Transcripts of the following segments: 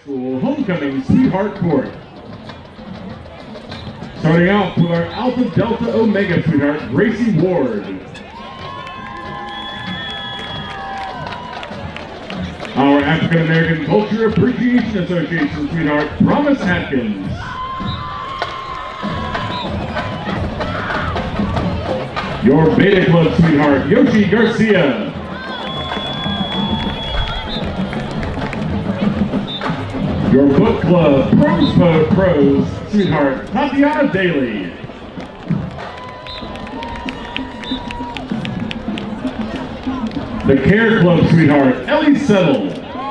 School Homecoming Sweetheart Court. Starting off with our Alpha Delta Omega Sweetheart, Gracie Ward. Our African American Culture Appreciation Association Sweetheart, Promise Atkins. Your Beta Club Sweetheart, Yoshi Garcia. Your Book Club Pros Sweetheart, Tatiana Daly. The Care Club Sweetheart, Ellie Settle.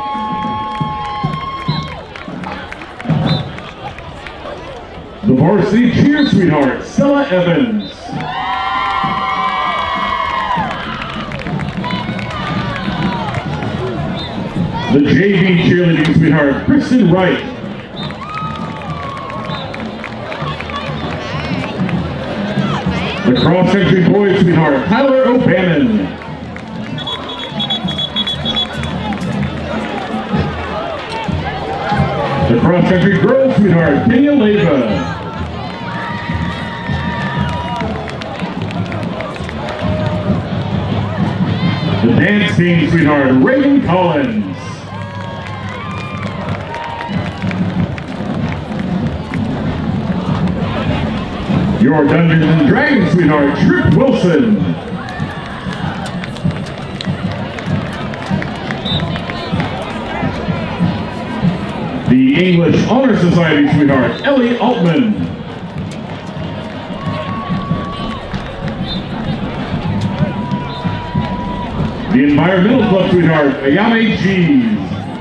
The Varsity Cheer Sweetheart, Stella Evans. The JV Cheerleading Sweetheart, Kristen Wright. The Cross Country Boys Sweetheart, Tyler O'Bannon. The Cross Country Girls Sweetheart, Kenya Leva. The Dance Team Sweetheart, Reagan Collins. Your Dungeons and Dragons Sweetheart, Tripp Wilson. The English Honor Society Sweetheart, Ellie Altman. The Environmental Club Sweetheart, Ayame Cheese.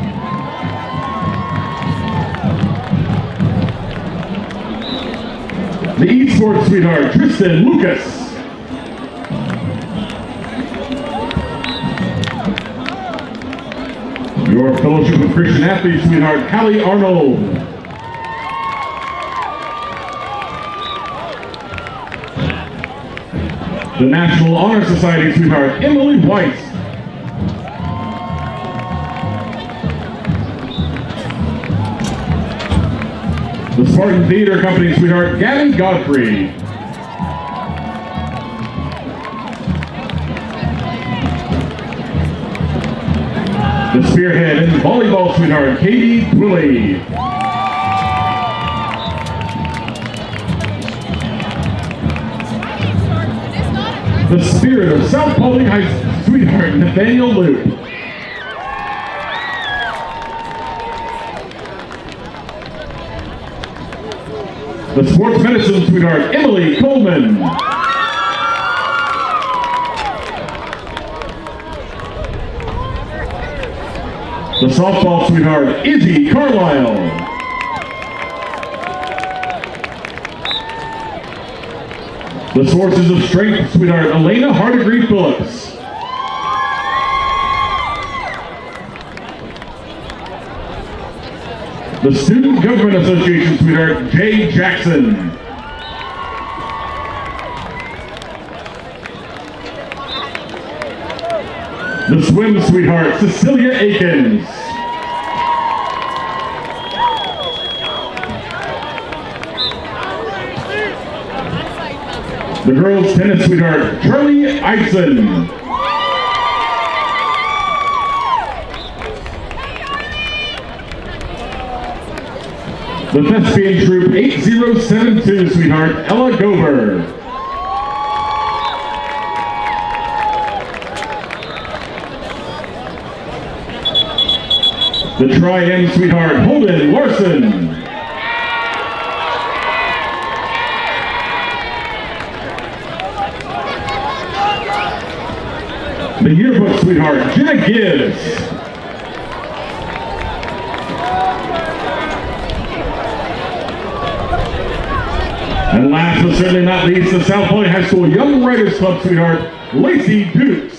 The Esports Sweetheart, Tristan Lucas. Your Fellowship of Christian Athletes Sweetheart, Callie Arnold. The National Honor Society Sweetheart, Emily White. The Spartan Theater Company Sweetheart, Gavin Godfrey. The Spearhead and Volleyball Sweetheart, Katie Twilley. The Spirit of South Paulding High School Sweetheart, Nathaniel Luke. The Sports Medicine Sweetheart, Emily Coleman. The Softball Sweetheart, Izzy Carlisle. The Sources of Strength Sweetheart, Elena Hardegree Phillips. The Student Government Association Sweetheart, Jay Jackson. The Swim Sweetheart, Cecilia Akins. The Girls Tennis Sweetheart, Charlie Eisen. The Thespian Troop 8072 Sweetheart, Ella Gober. The Tri-M Sweetheart, Holden Larson. The Yearbook Sweetheart, Jenna Gibbs. And last but certainly not least, the South Paulding High School Young Writers Club Sweetheart, Lacey Dukes.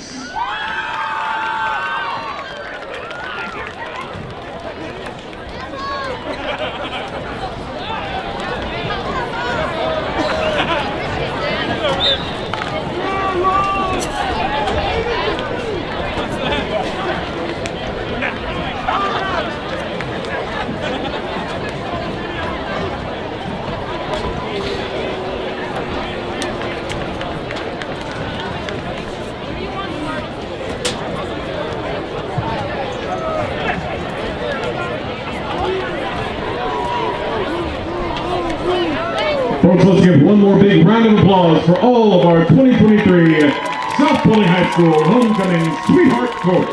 Folks, let's give one more big round of applause for all of our 2023 South Paulding High School Homecoming Sweetheart Court.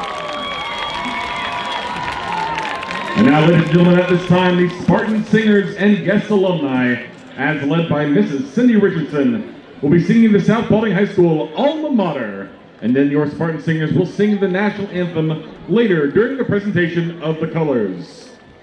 And now, ladies and gentlemen, at this time, the Spartan singers and guest alumni, as led by Mrs. Cindy Richardson, will be singing the South Paulding High School alma mater. And then your Spartan singers will sing the national anthem later during the presentation of the colors.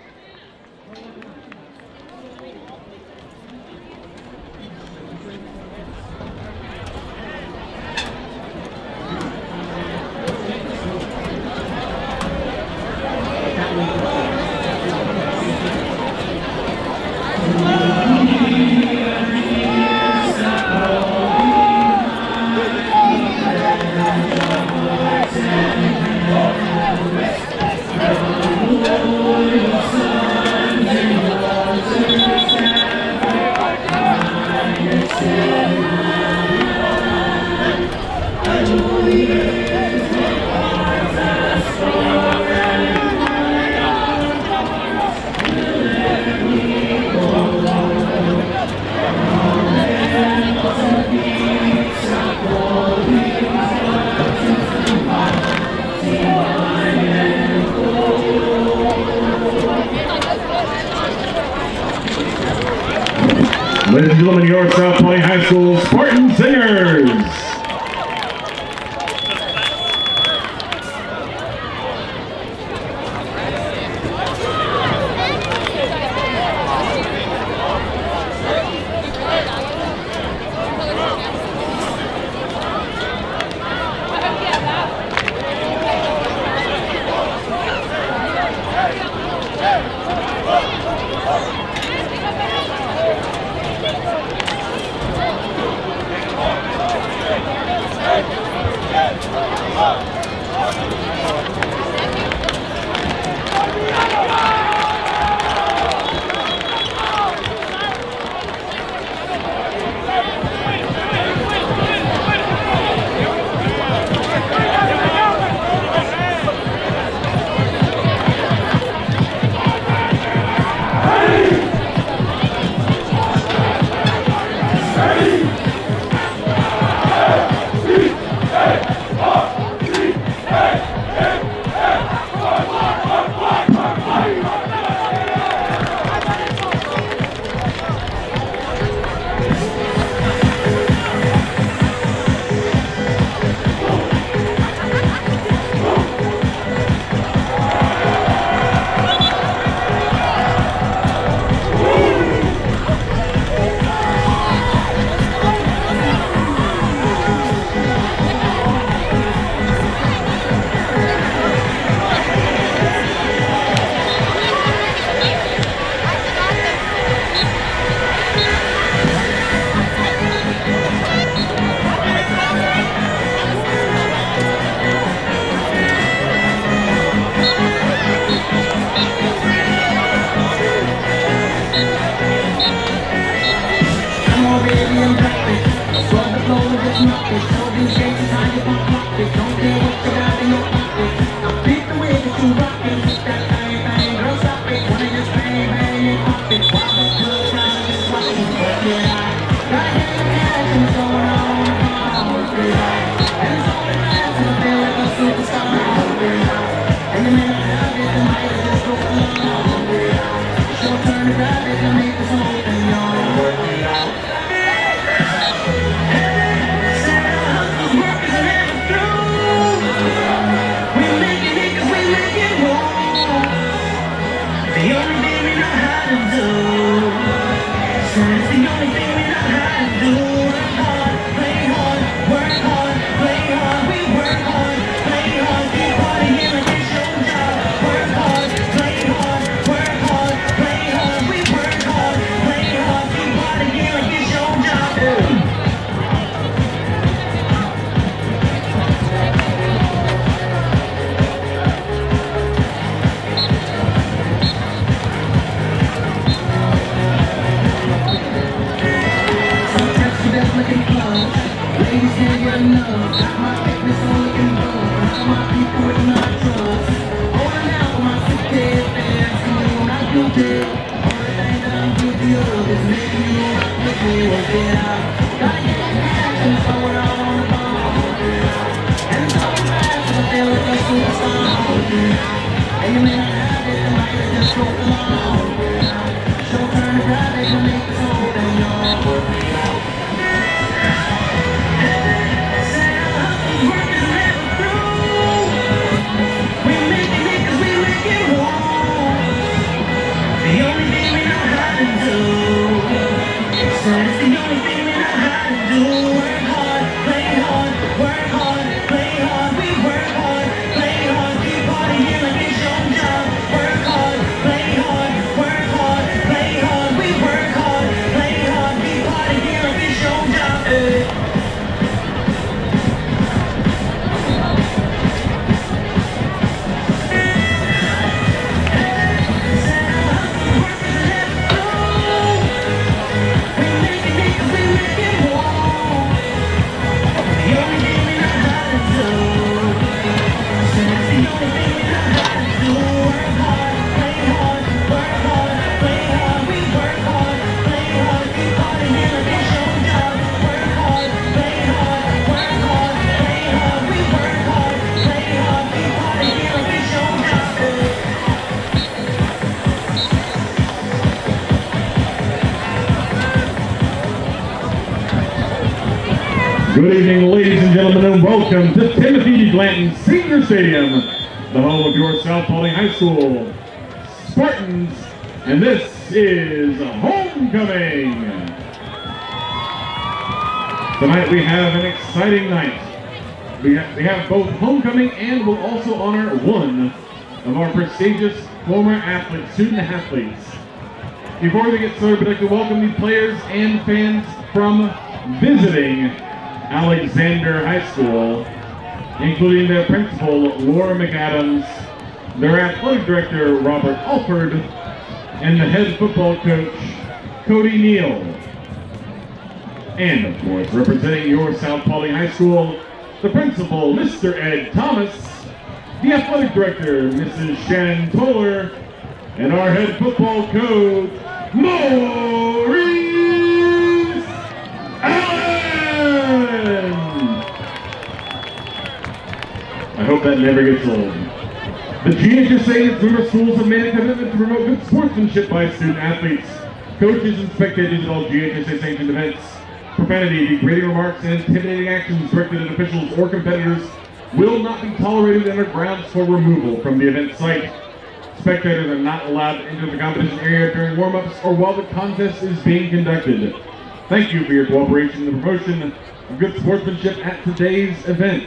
Ladies and gentlemen, your South Paulding High School Spartan Singers. All the things that I'm good to you is making you Good evening, ladies and gentlemen, and welcome to Timothy Blanton Senior Stadium, the home of your South Paulding High School Spartans, and this is Homecoming. Tonight we have an exciting night. We have both homecoming and we'll also honor one of our prestigious former athletes, student athletes. Before we get started, we'd like to welcome the players and fans from visiting Alexander High School, including their principal, Laura McAdams, their athletic director, Robert Alford, and the head football coach, Cody Neal. And of course, representing your South Paulding High School, the principal, Mr. Ed Thomas, the athletic director, Mrs. Shannon Toller, and our head football coach, Maurice Allen! I hope that never gets old. The GHSA and its member schools have made a commitment to promote good sportsmanship by student athletes, coaches, and spectators at all GHSA sanctioned events. Profanity, degrading remarks, and intimidating actions directed at officials or competitors will not be tolerated and are grounds for removal from the event site. Spectators are not allowed to enter the competition area during warm-ups or while the contest is being conducted. Thank you for your cooperation in the promotion of good sportsmanship at today's event.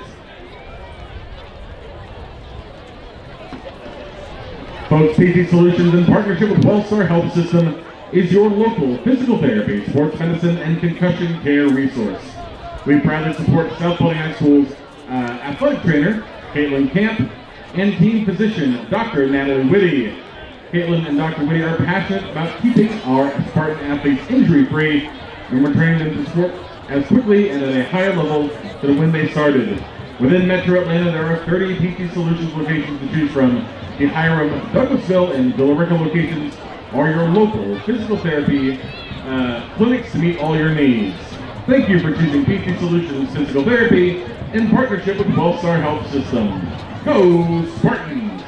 Folks, PT Solutions, in partnership with Wellstar Health System, is your local physical therapy, sports medicine, and concussion care resource. We proudly support South Paulding High School's athletic trainer, Caitlin Camp, and team physician, Dr. Natalie Whitty. Caitlin and Dr. Whitty are passionate about keeping our Spartan athletes injury-free, and we're training them to sport as quickly and at a higher level than when they started. Within Metro Atlanta, there are 30 PT Solutions locations to choose from. The Hiram, Douglasville, and Villa Rica locations are your local physical therapy clinics to meet all your needs. Thank you for choosing PT Solutions Physical Therapy in partnership with Wellstar Health System. Go Spartans!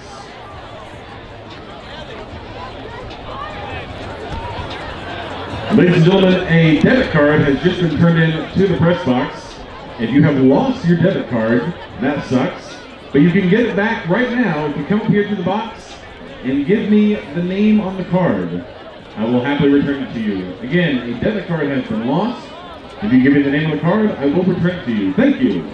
Ladies and gentlemen, a debit card has just been turned in to the press box. If you have lost your debit card, that sucks. But you can get it back right now if you come up here to the box and give me the name on the card. I will happily return it to you. Again, a debit card has been lost. If you give me the name of the card, I will return it to you. Thank you.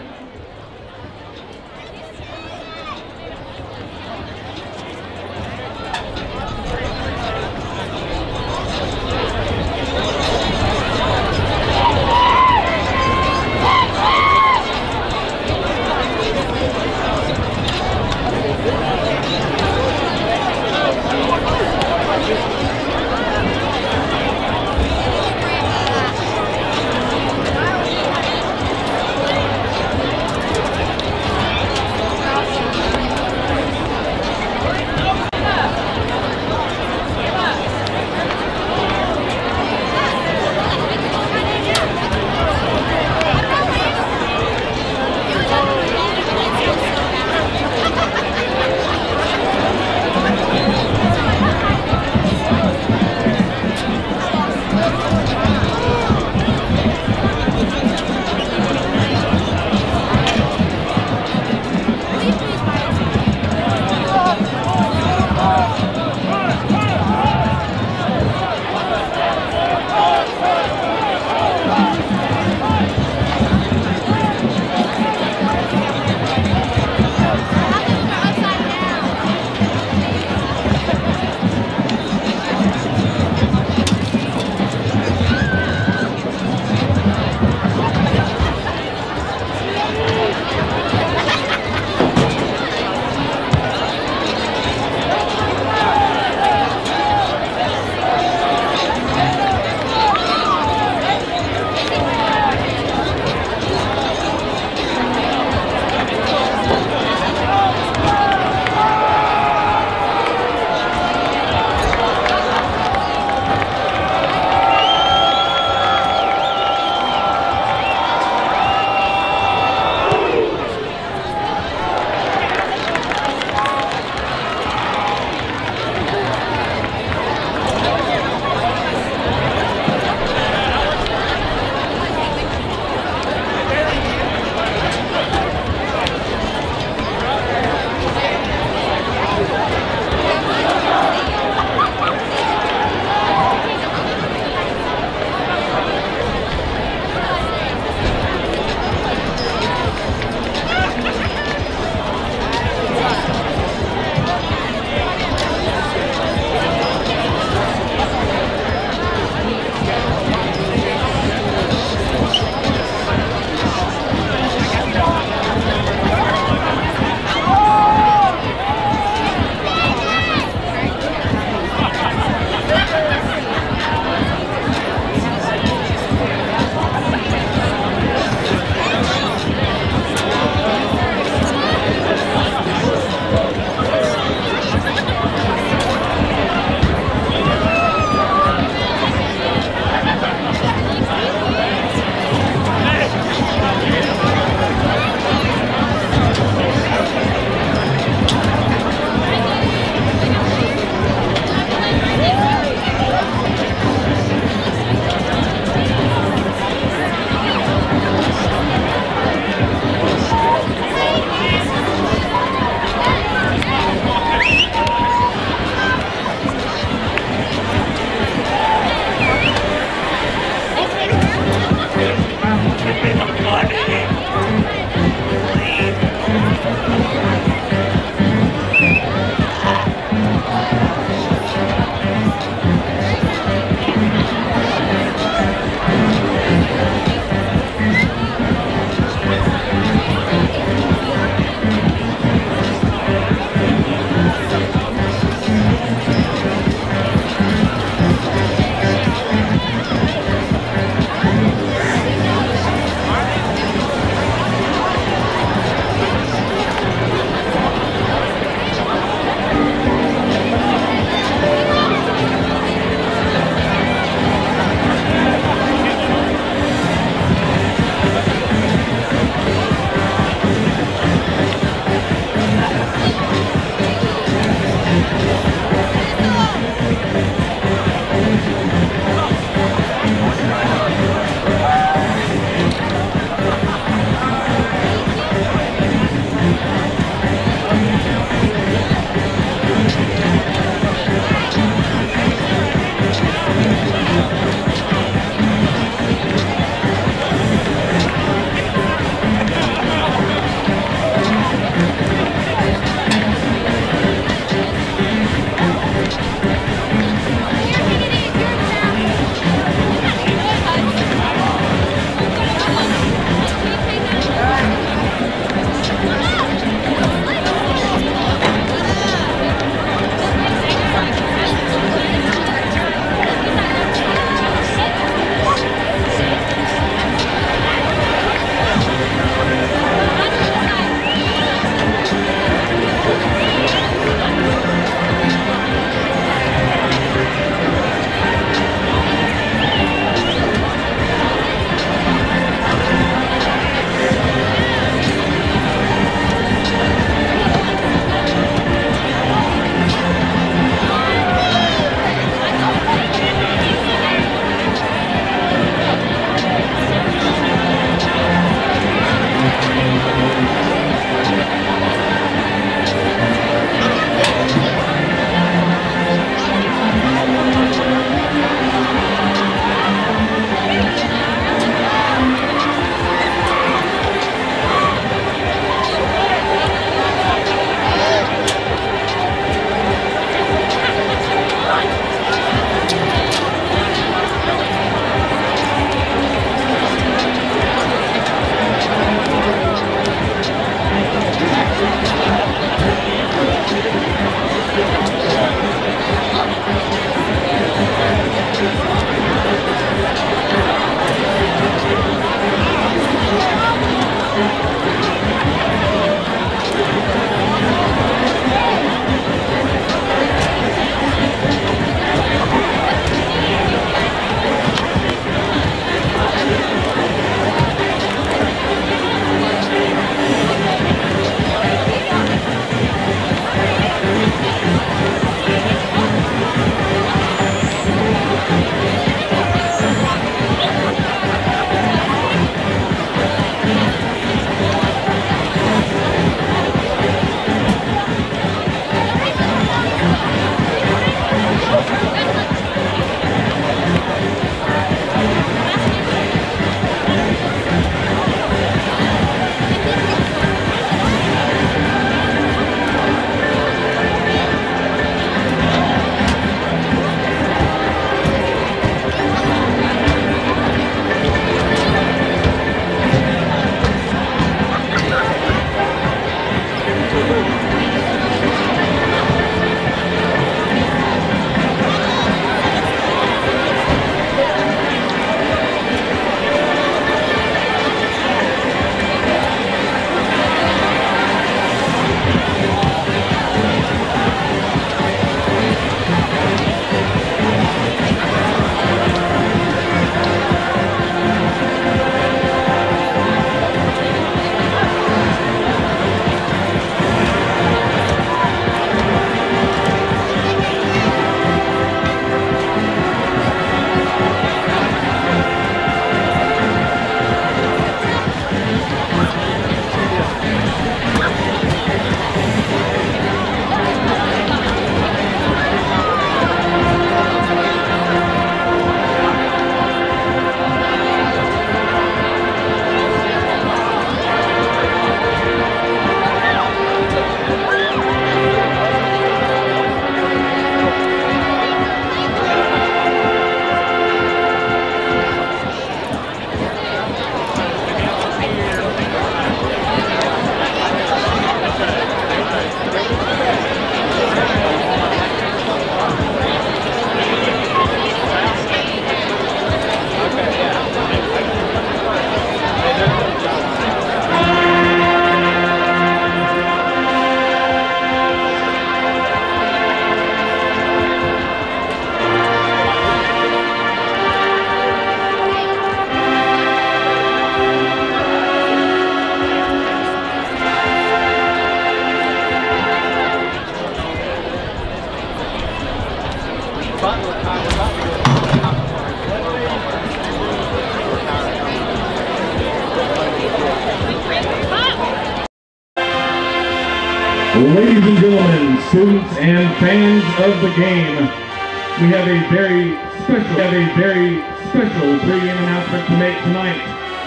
Ladies and gentlemen, students and fans of the game, we have a very special pregame announcement to make tonight.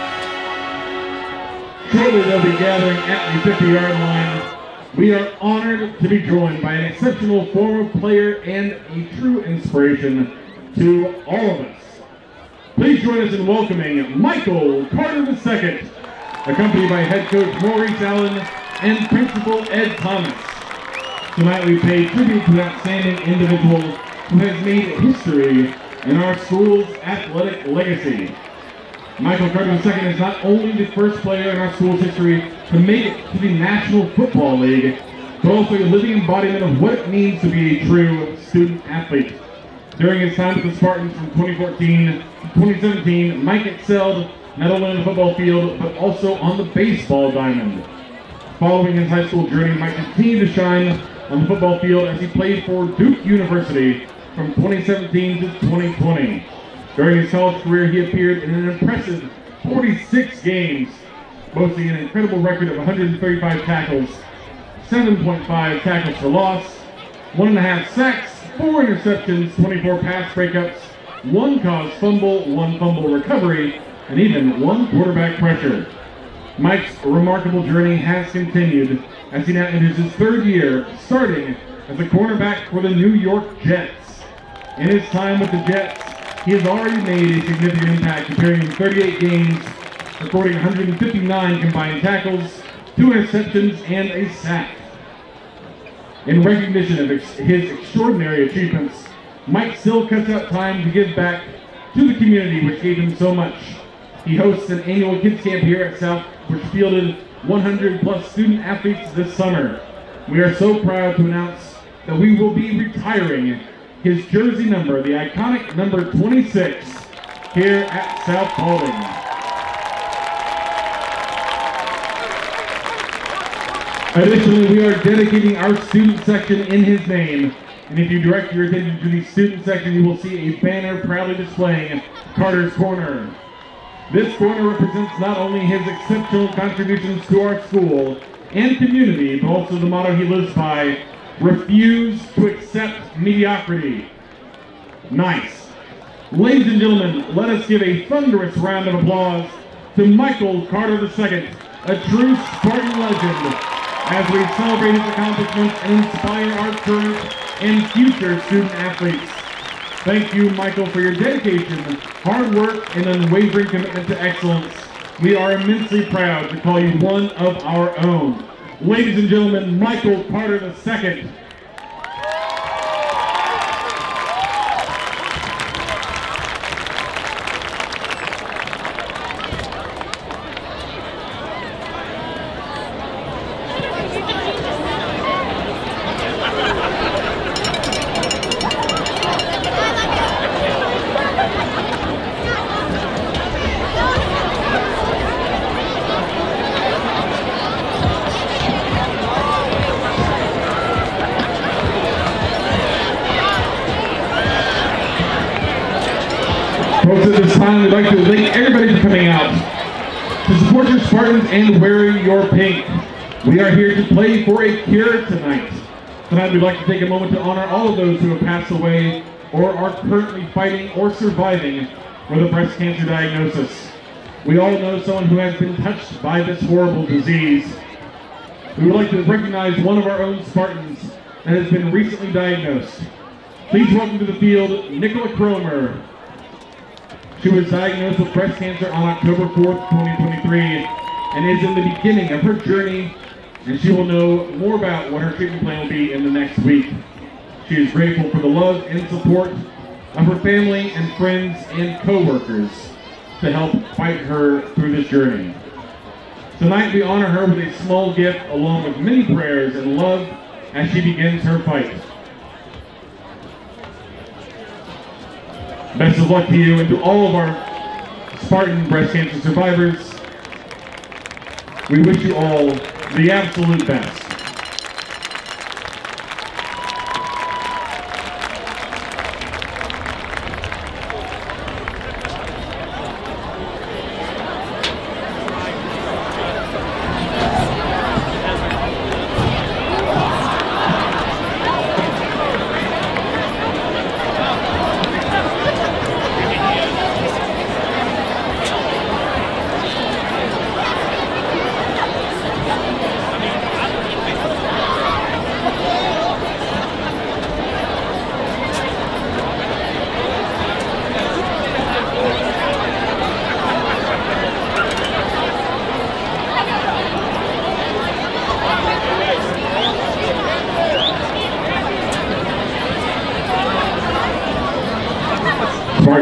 Shortly they'll be gathering at the 50-yard line. We are honored to be joined by an exceptional former player and a true inspiration to all of us. Please join us in welcoming Michael Carter II, accompanied by head coach Maurice Allen and Principal Ed Thomas. Tonight we pay tribute to an outstanding individual who has made history in our school's athletic legacy. Michael Carter II is not only the first player in our school's history to make it to the National Football League, but also a living embodiment of what it means to be a true student athlete. During his time with the Spartans from 2014 to 2017, Mike excelled not only on the football field, but also on the baseball diamond. Following his high school journey, Mike continued to shine on the football field as he played for Duke University from 2017 to 2020. During his college career, he appeared in an impressive 46 games, boasting an incredible record of 135 tackles, 7.5 tackles for loss, 1.5 sacks, 4 interceptions, 24 pass breakups, 1 caused fumble, 1 fumble recovery, and even 1 quarterback pressure. Mike's remarkable journey has continued as he now enters his 3rd year, starting as a cornerback for the New York Jets. In his time with the Jets, he has already made a significant impact, appearing in 38 games, recording 159 combined tackles, 2 interceptions, and a sack. In recognition of his extraordinary achievements, Mike still cuts out time to give back to the community which gave him so much. He hosts an annual kids camp here at South, which fielded 100+ student athletes this summer. We are so proud to announce that we will be retiring his jersey number, the iconic number 26, here at South Paulding. Additionally, we are dedicating our student section in his name. And if you direct your attention to the student section, you will see a banner proudly displaying Carter's Corner. This corner represents not only his exceptional contributions to our school and community, but also the motto he lives by: refuse to accept mediocrity. Nice. Ladies and gentlemen, let us give a thunderous round of applause to Michael Carter II, a true Spartan legend, as we celebrate his accomplishments and inspire our current and future student athletes. Thank you, Michael, for your dedication, hard work, and unwavering commitment to excellence. We are immensely proud to call you one of our own. Ladies and gentlemen, Michael Carter II. Folks, at this time, we'd like to thank everybody for coming out to support your Spartans and wearing your pink. We are here to play for a cure tonight. Tonight, we'd like to take a moment to honor all of those who have passed away or are currently fighting or surviving with a breast cancer diagnosis. We all know someone who has been touched by this horrible disease. We would like to recognize one of our own Spartans that has been recently diagnosed. Please welcome to the field, Nicola Cromer. She was diagnosed with breast cancer on October 4th, 2023, and is in the beginning of her journey, and she will know more about what her treatment plan will be in the next week. She is grateful for the love and support of her family and friends and co-workers to help fight her through this journey. Tonight we honor her with a small gift along with many prayers and love as she begins her fight. Best of luck to you and to all of our Spartan breast cancer survivors. We wish you all the absolute best.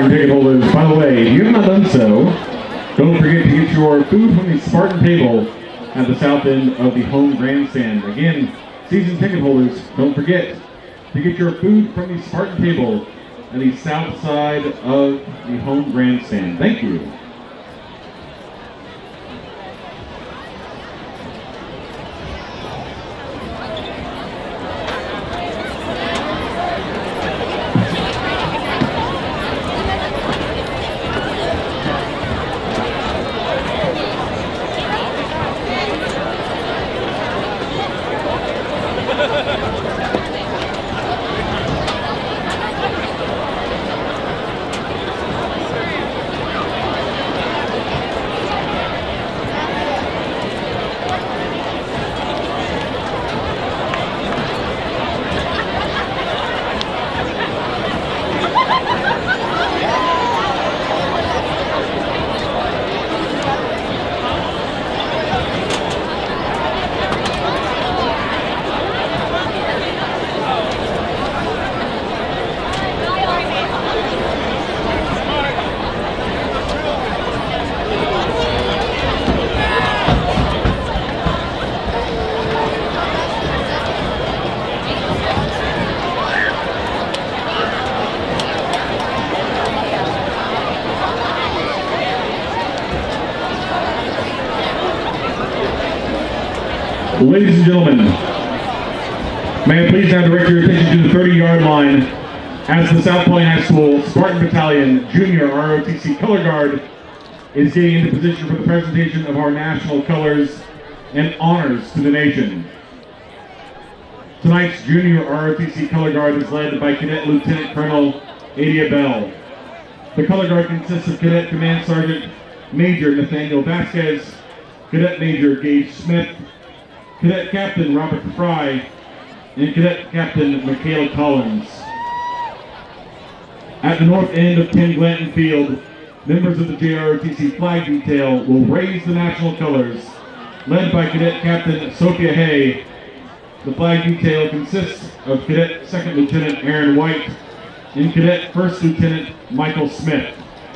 Spartan ticket holders, by the way, if you have not done so, don't forget to get your food from the Spartan table at the south end of the home grandstand. Again, season ticket holders, don't forget to get your food from the Spartan table at the south side of the home grandstand. Thank you. Ladies and gentlemen, may I please now direct your attention to the 30-yard line as the South Point High School Spartan Battalion Junior ROTC Color Guard is getting into position for the presentation of our national colors and honors to the nation. Tonight's Junior ROTC Color Guard is led by Cadet Lieutenant Colonel Adia Bell. The Color Guard consists of Cadet Command Sergeant Major Nathaniel Vasquez, Cadet Major Gage Smith, Cadet Captain Robert Fry, and Cadet Captain Michaela Collins. At the north end of Ken Glanton Field, members of the JROTC flag detail will raise the national colors, led by Cadet Captain Sophia Hay. The flag detail consists of Cadet Second Lieutenant Aaron White and Cadet First Lieutenant Michael Smith.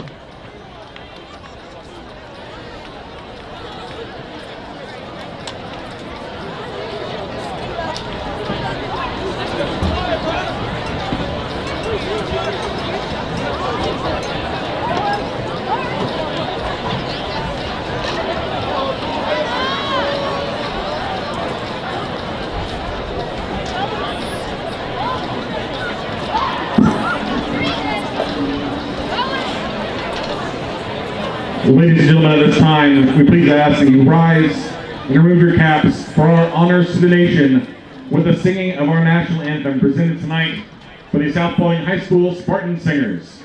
Ladies and gentlemen, at this time, we please ask that you rise and remove your caps for our honors to the nation with the singing of our national anthem presented tonight by the South Point High School Spartan Singers.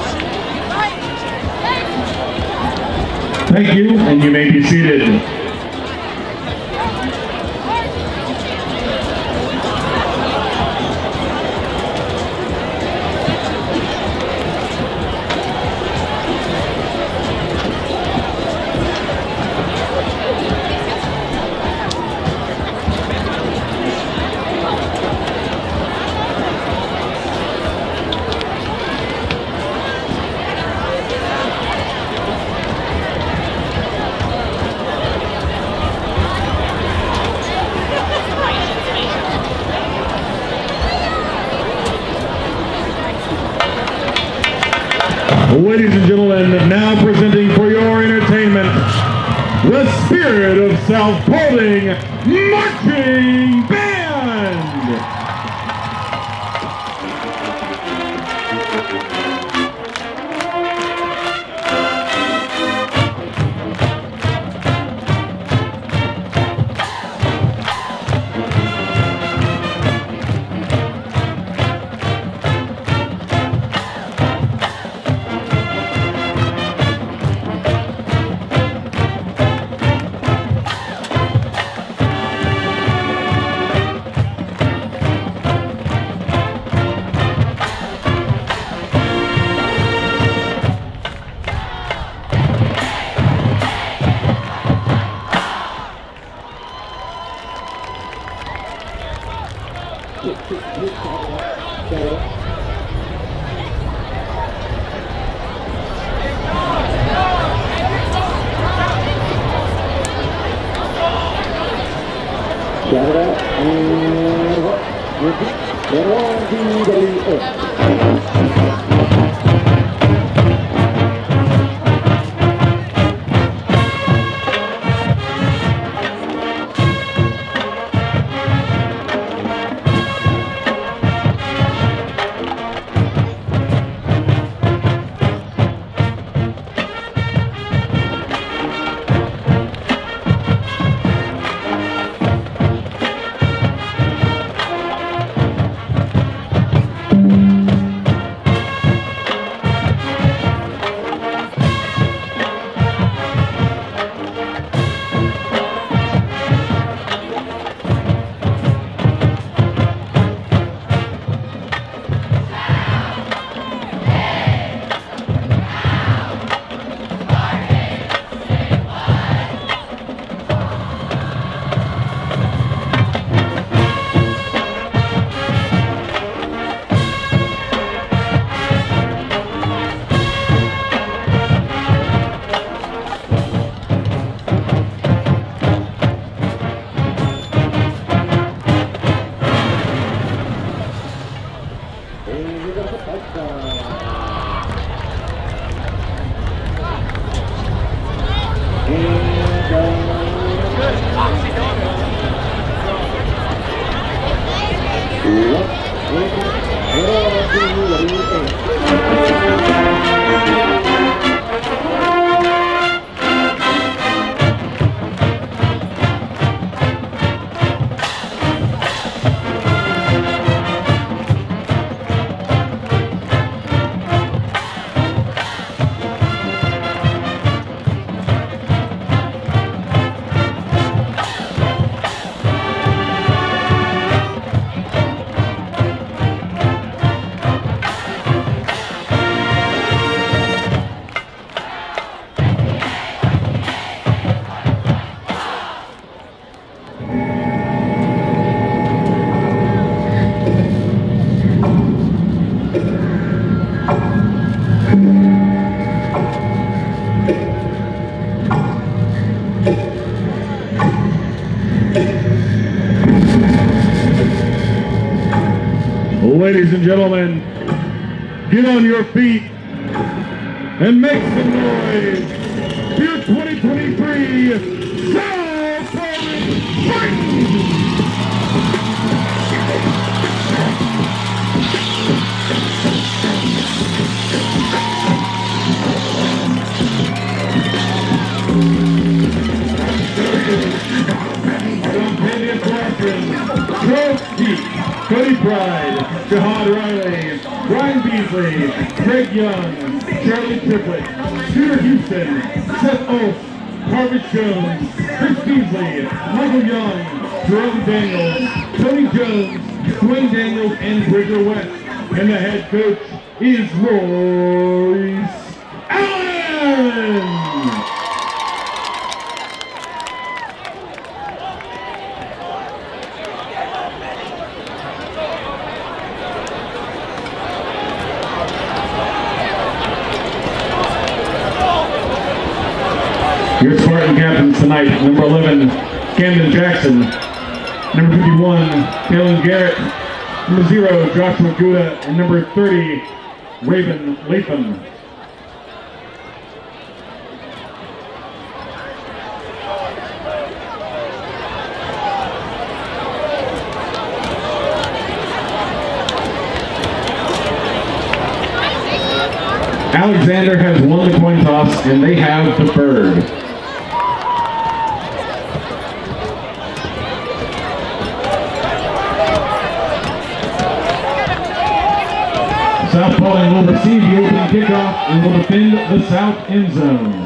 Thank you, and you may be seated. Ladies and gentlemen, now presenting for your entertainment, the Spirit of South Paulding Marching Band! Ladies and gentlemen, get on your feet and make some noise for your 2023 South Paulding Spartans! Cody Pride, Jihad Riley, Brian Beasley, Greg Young, Charlie Triplett, Scooter Houston, Seth Oates, Harvard Jones, Chris Beasley, Michael Young, Jerome Daniels, Tony Jones, Dwayne Daniels, and Bridger West. And the head coach is Royce Allen! Your Spartan captains tonight, number 11, Camden Jackson, number 51, Kalen Garrett, number 0, Joshua Gouda, and number 30, Raven Latham. Alexander has won the coin toss and they have deferred. South Paulding will receive the opening kickoff and will defend the south end zone.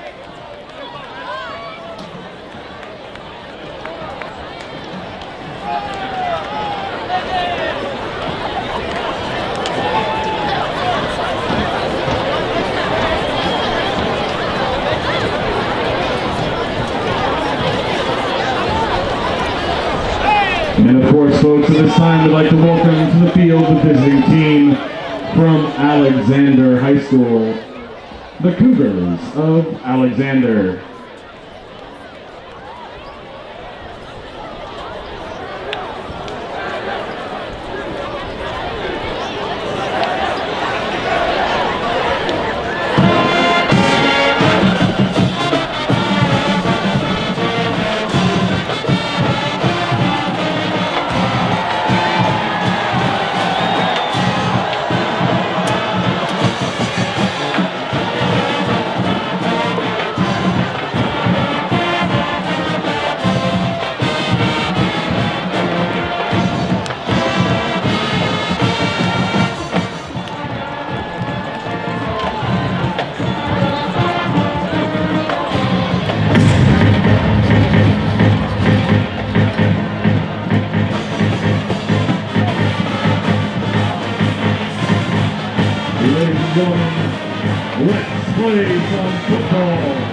And of course, folks, at this time we'd like to welcome to the field the visiting team from Alexander High School, the Cougars of Alexander. Let's play some football.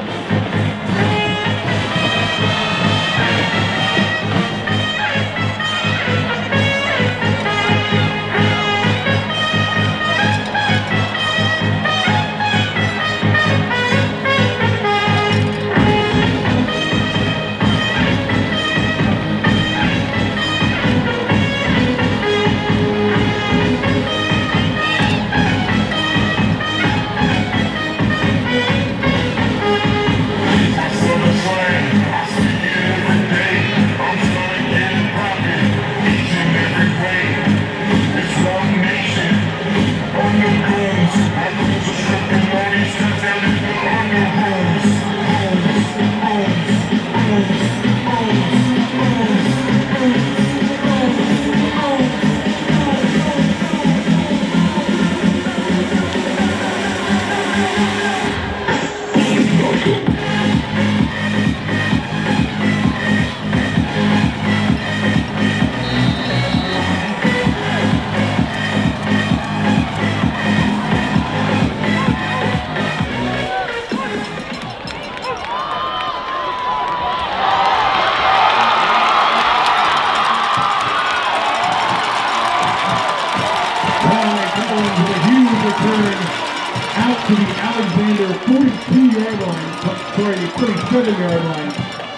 Out to the Alexander 42-yard line, sorry, 37-yard line.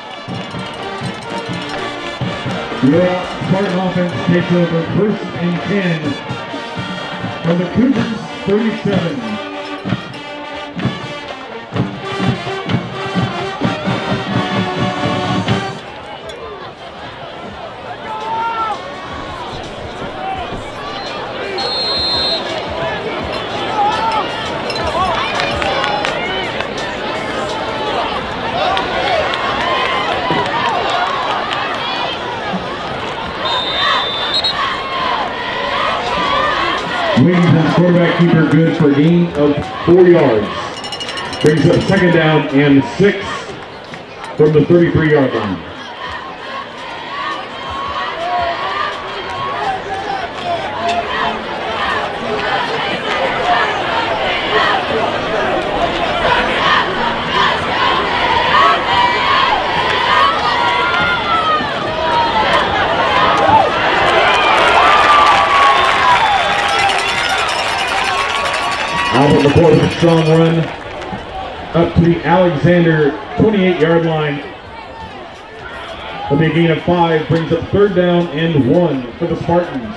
Your Spartan offense takes over 1st and 10 from the Cougars 37. Wings and quarterback keeper good for a gain of 4 yards. Brings up 2nd down and 6 from the 33-yard line. Albert McCord with a strong run up to the Alexander 28-yard line. That'll be a gain of 5, brings up 3rd down and 1 for the Spartans.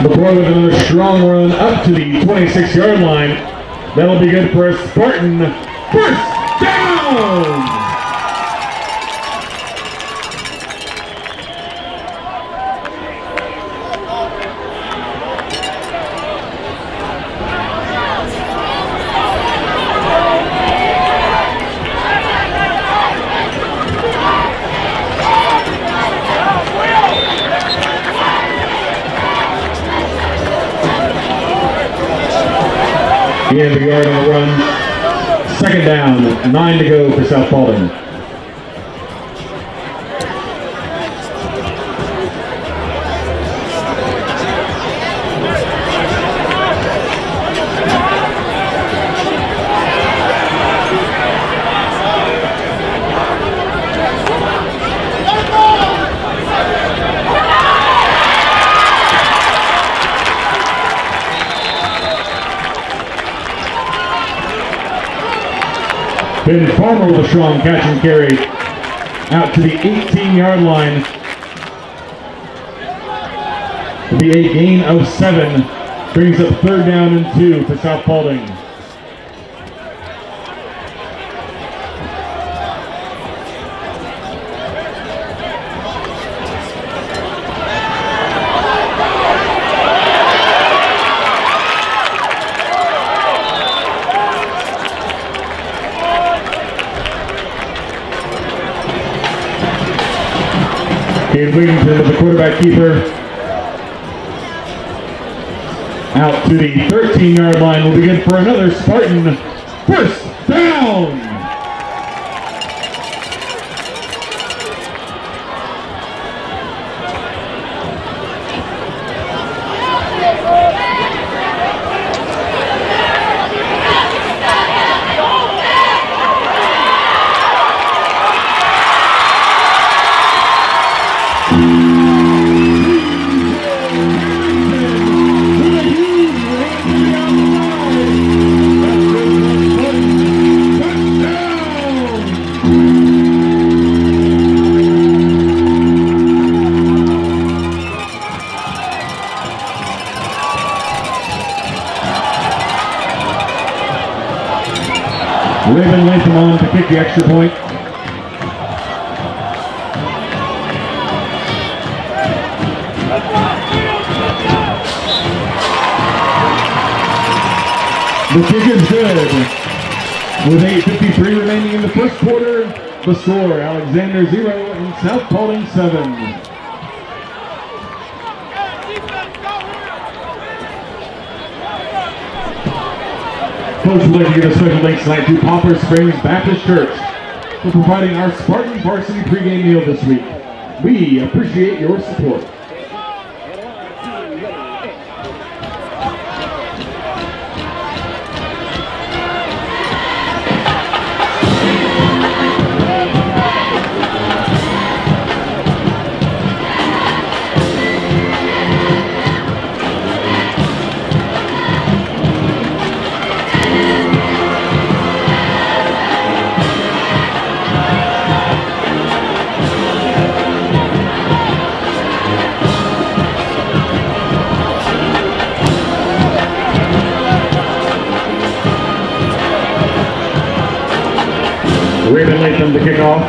The boy with another strong run up to the 26-yard line. That'll be good for a Spartan first down! He had the yard on the run. Second down, 9 to go for South Paulding. Ben Farmer with a strong catch and carry out to the 18-yard line. It'll be a gain of 7. Brings up third down and 2 for South Paulding. Cade Wigington with the quarterback keeper out to the 13-yard line. Will be good for another Spartan first down. Raven Latham on to kick the extra point. The kick is good. With 8:53 remaining in the first quarter, the score, Alexander 0 and South Paulding 7. Coach would like to give a special thanks tonight to Poplar Springs Baptist Church for providing our Spartan varsity pregame meal this week. We appreciate your support. Raven Latham to kick off.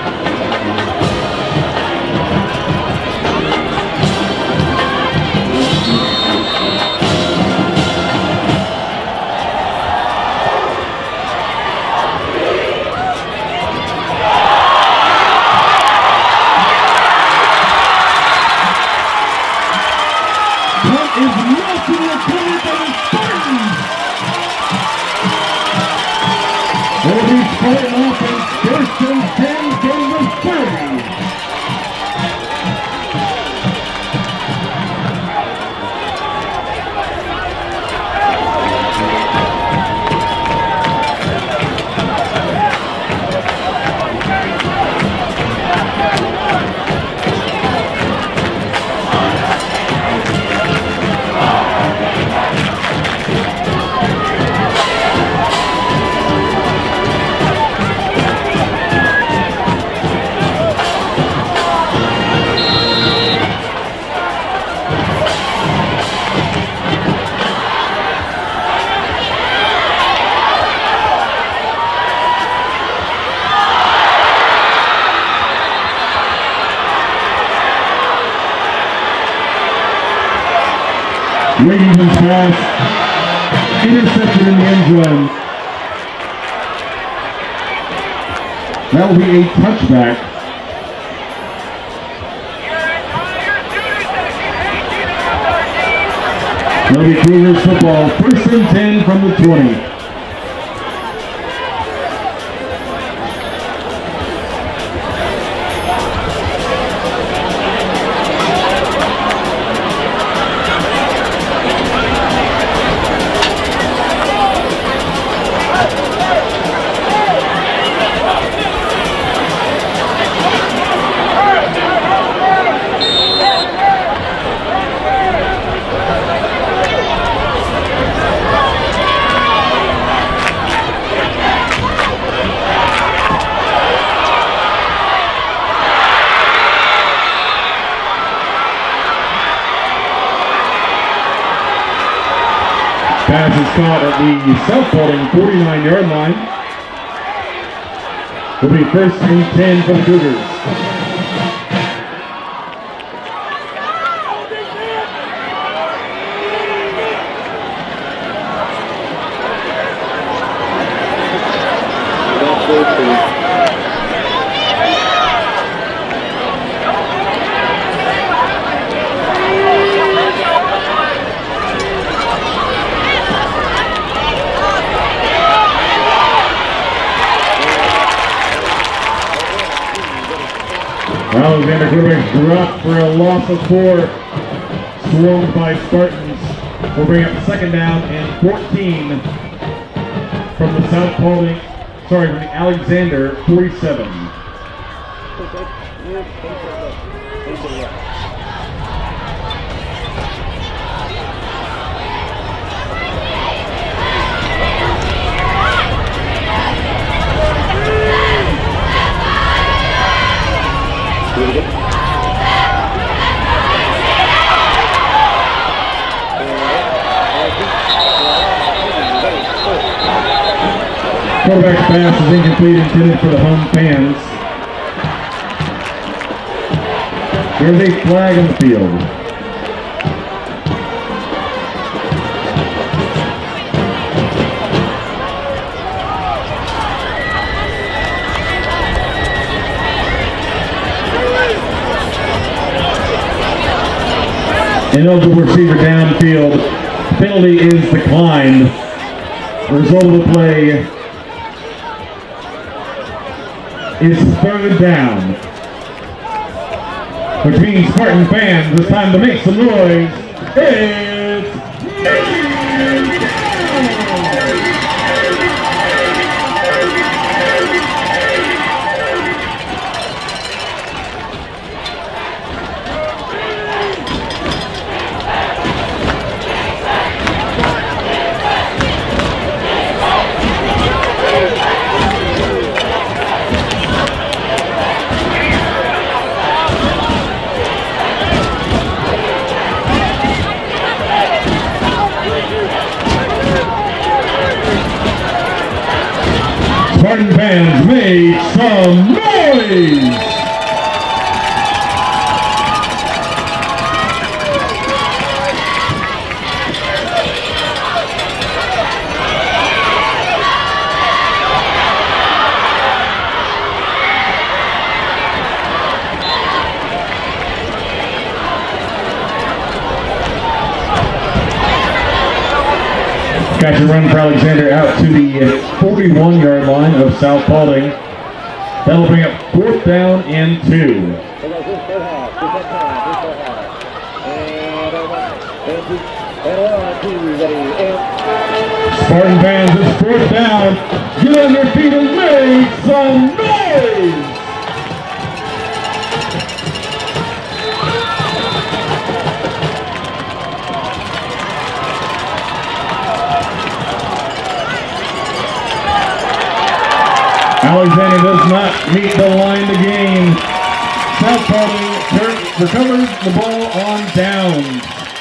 Punt is nothing recorded by the Spartans. It'll be Spartan offense. First and 10 from the 30. Wiggins' pass, intercepted in the end zone. That will be a touchback. That'll be Cougars football, 1st and 10 from the 20. Pass is caught at the South Balding 49-yard line. Will be 1st and 10 for the Cougars. Alexander quarterback dropped for a loss of 4. Swarmed by Spartans. We'll bring up 2nd down and 14 from the South Balding, from the Alexander 47. Quarterback's pass is incomplete, intended for the home fans. There's a flag on the field. Eligible receiver downfield. Penalty is declined. The result of the play is 3rd down. Which means Spartan fans, it's time to make some noise. It's Spartan fans, make some noise! Catch and run for Alexander out to the 41-yard line of South Balding. That'll bring up 4th down and 2. Spartan fans, it's 4th down. Get on your feet and make some noise! Alexander does not meet the line to gain. South Balding recovers the ball on downs.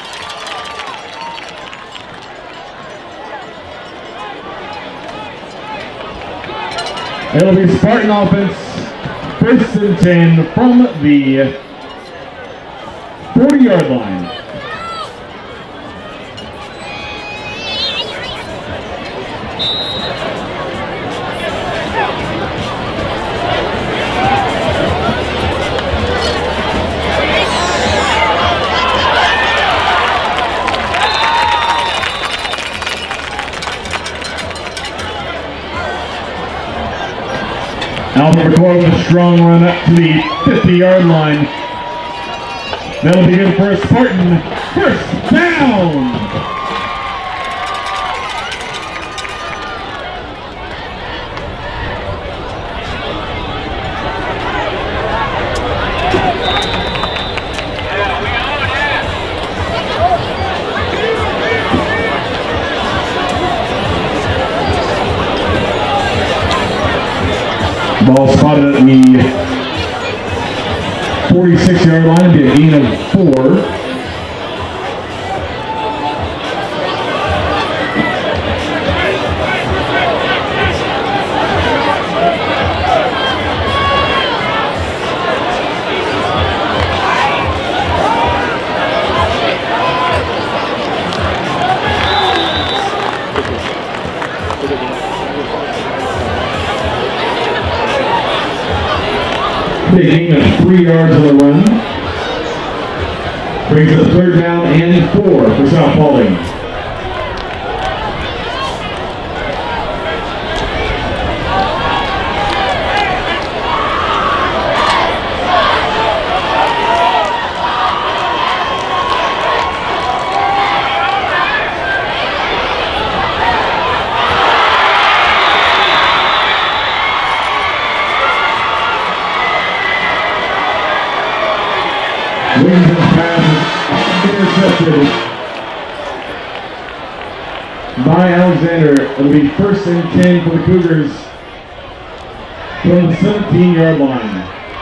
It'll be Spartan offense, 1st and 10 from the 40-yard line. Alpha McCoy with a strong run up to the 50-yard line. That'll be good for a Spartan first down. Ball spotted at the 46-yard line, be a gain of 4. Big gain of 3 yards on the run. Brings it to 3rd down and 4 for South Paulding. Wings and pass intercepted by Alexander. It'll be 1st and 10 for the Cougars from the 17-yard line.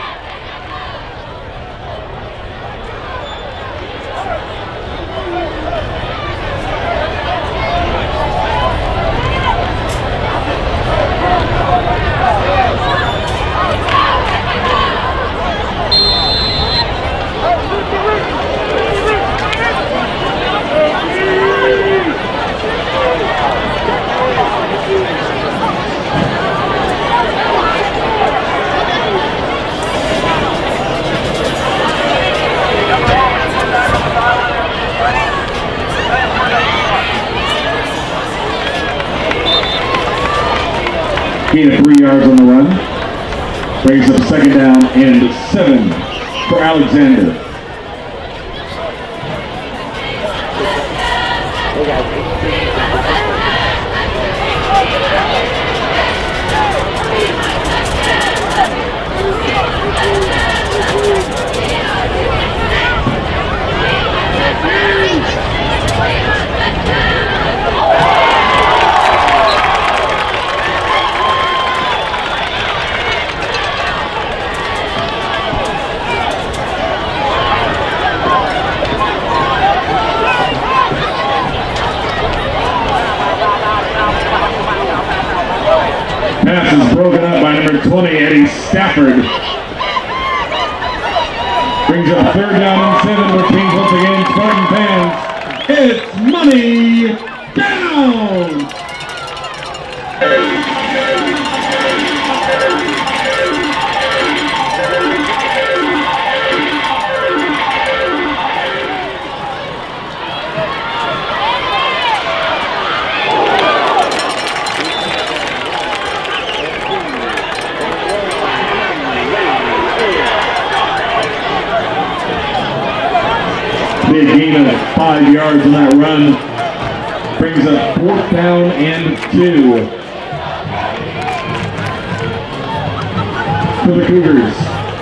Gain of 3 yards on the run. Brings up 2nd down and 7 for Alexander. Pass is broken up by number 20, Eddie Stafford. Brings up 3rd down and 7, which means once again, Spartan fans, it's money down! Big gain of 5 yards on that run. Brings up 4th down and 2 for the Cougars.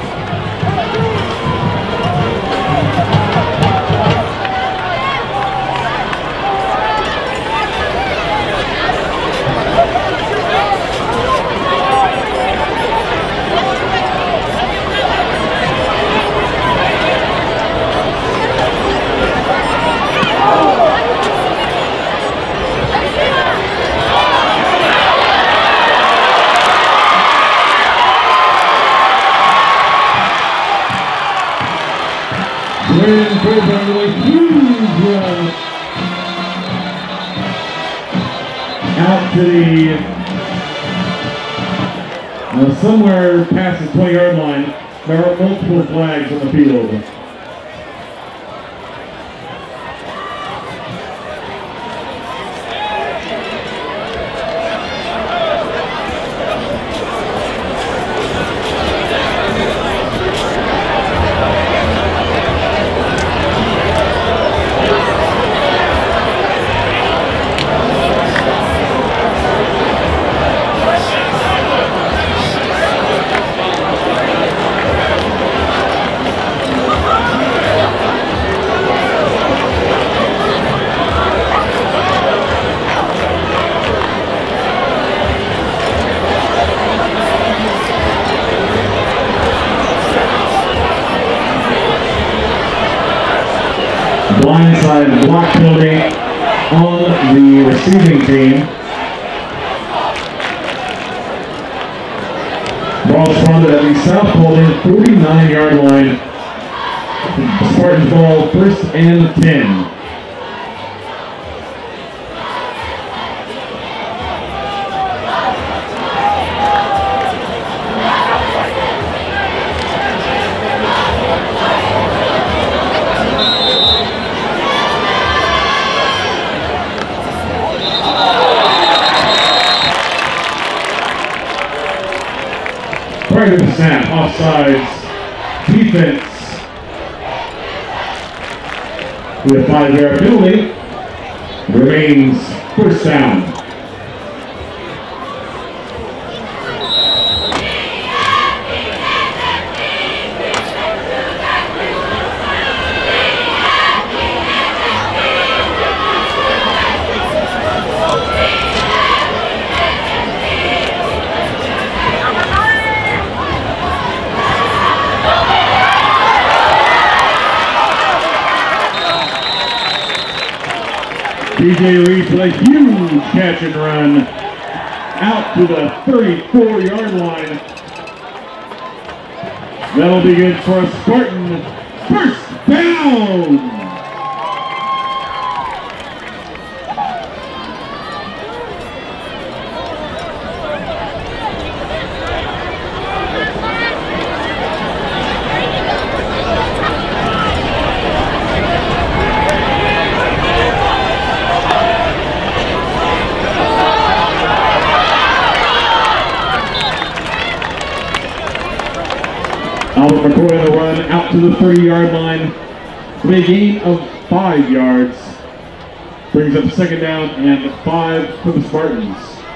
Brandon Coburn with a huge run out to the somewhere past the 20-yard line. There are multiple flags on the field. offside block penalty on the receiving team. Ball spotted at the South Paulding 49-yard line. Spartans ball, 1st and 10. Prior to the snap, offsides, defense with a 5-yard penalty, remains 1st down. DJ Reese with a huge catch and run out to the 34-yard line. That'll be good for a Spartan 1st down. Albert McCoy on the run out to the 30-yard line with a gain of 5 yards. Brings up 2nd down and 5 for the Spartans.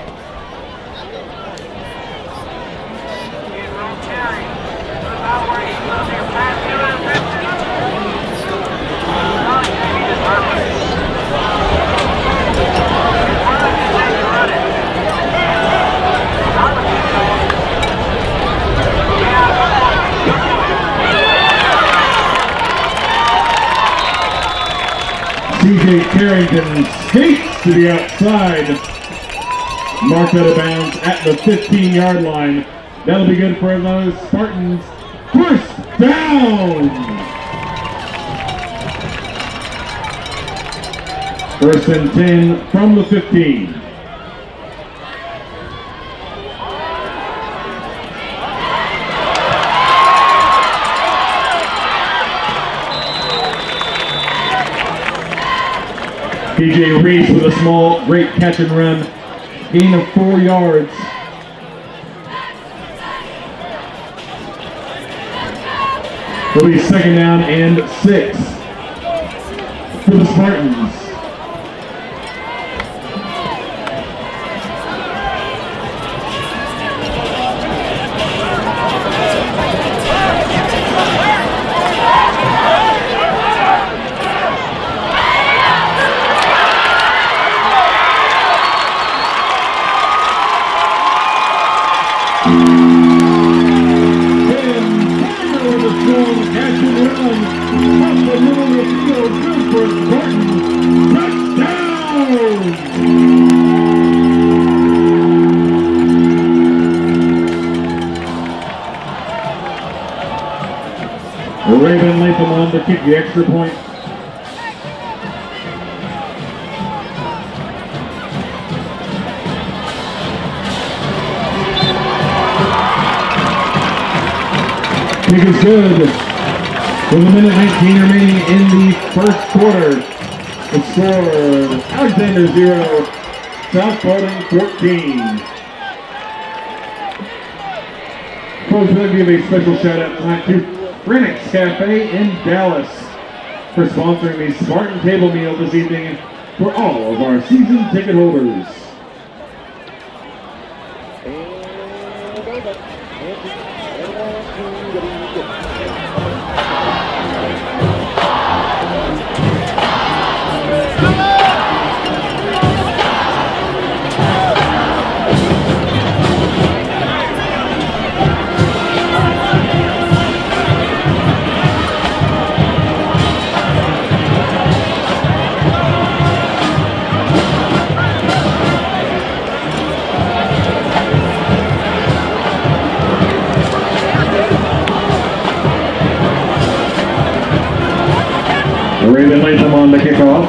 TJ Carrington skates to the outside, marked out of bounds at the 15-yard line. That'll be good for another Spartans 1st down. 1st and 10 from the 15. DJ Reese with a small, great catch and run, gain of 4 yards. It'll be 2nd down and 6 for the Spartans. Raven Latham on to kick the extra point. Kick is good. With a minute 19 remaining in the 1st quarter. The score, Alexander 0, South Paulding 14. Folks, we're going to give a special shout out tonight to Phoenix Cafe in Dallas for sponsoring the Spartan table meal this evening for all of our season ticket holders. David Latham on the kickoff.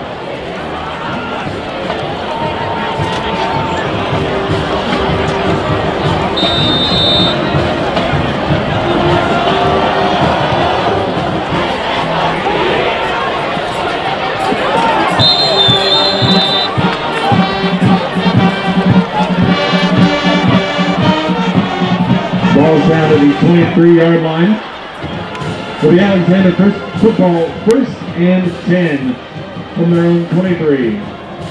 Ball's down to the 23-yard line. For the Alexander first football, 1st and 10 from their own 23.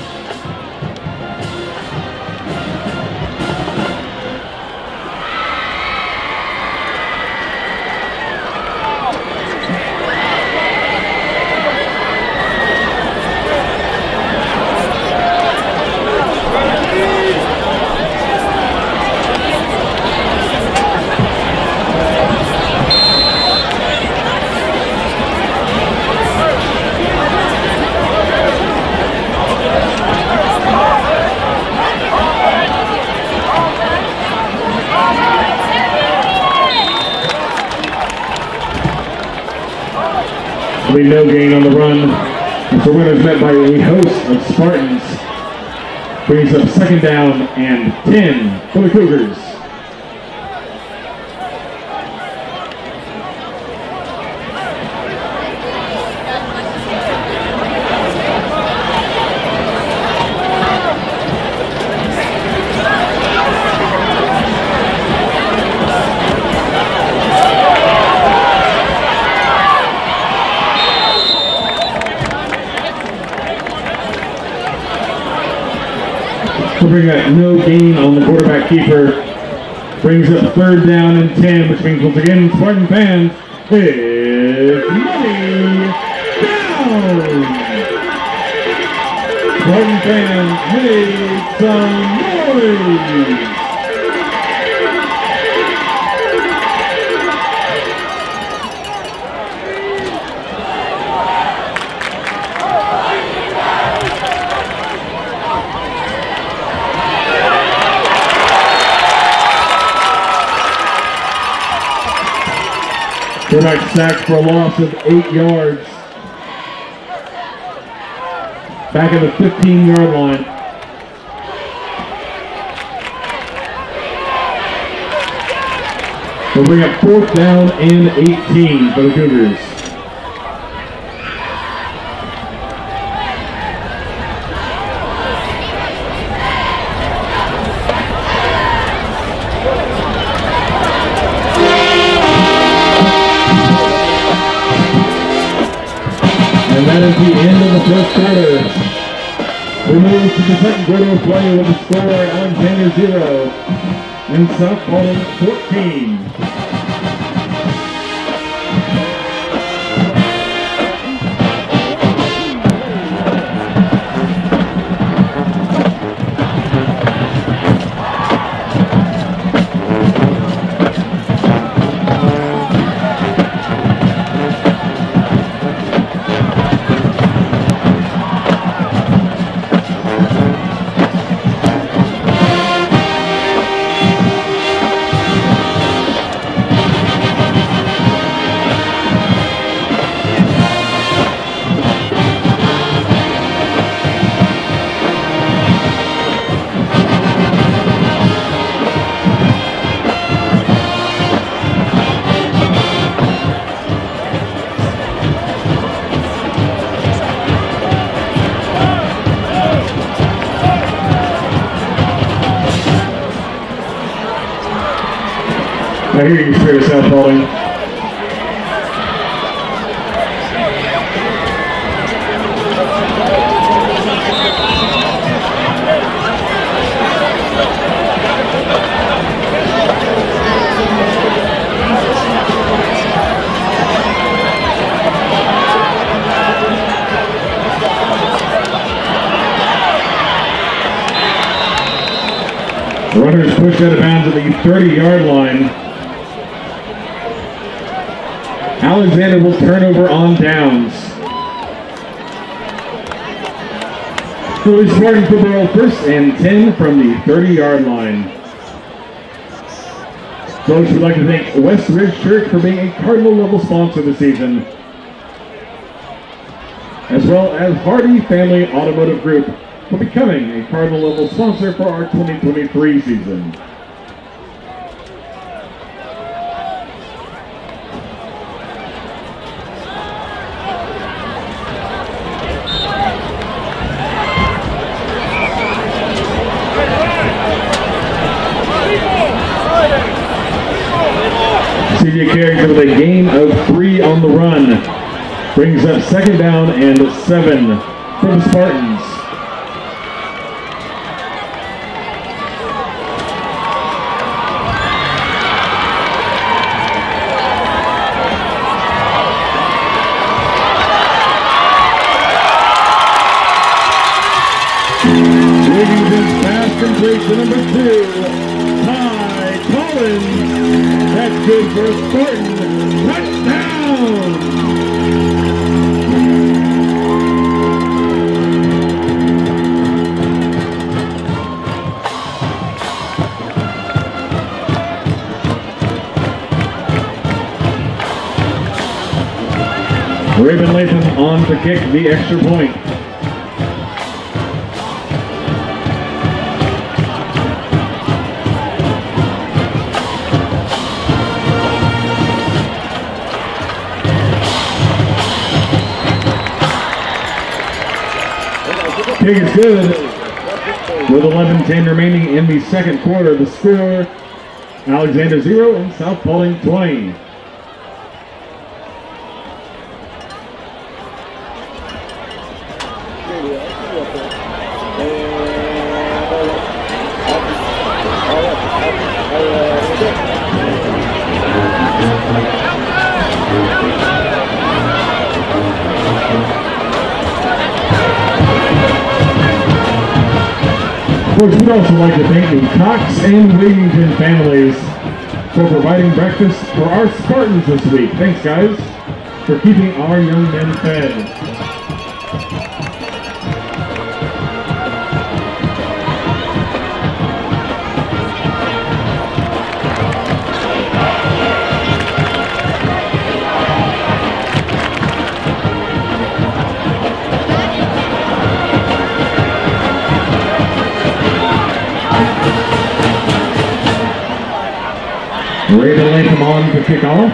No gain on the run. The runners met by a host of Spartans. Brings up 2nd down and 10 for the Cougars. We'll bring up no gain on the quarterback keeper. Brings up 3rd down and 10, which means once again, Spartan fans, it's money down! Spartan fans, make some noise! Quarterback sacked for a loss of 8 yards. Back at the 15-yard line. We'll bring up 4th down and 18 for the Cougars. And that is the end of the first quarter. We move to the second quarter of play with the score Alexander 0 and South Paulding 14. I hear you straight us out, Paulding. The runners pushed out of bounds at the 30-yard line. Alexander will turn over on downs. So the Spartan football 1st and 10 from the 30-yard line. Coach would like to thank West Ridge Church for being a Cardinal level sponsor this season. as well as Hardy Family Automotive Group for becoming a Cardinal level sponsor for our 2023 season. CJ carries with a gain of 3 on the run. Brings up second down and 7 for the Spartans. Wiggins pass complete to number 2, Ty Collins. That's good for a Spartan. Touchdown! Raven Latham on to kick the extra point. Kick is good. With 11:10 remaining in the second quarter, the score, Alexander 0 and South Paulding 20. Of course, we'd also like to thank the Cox and Wigington families for providing breakfast for our Spartans this week. Thanks, guys, for keeping our young men fed. Raven Latham on to kick off.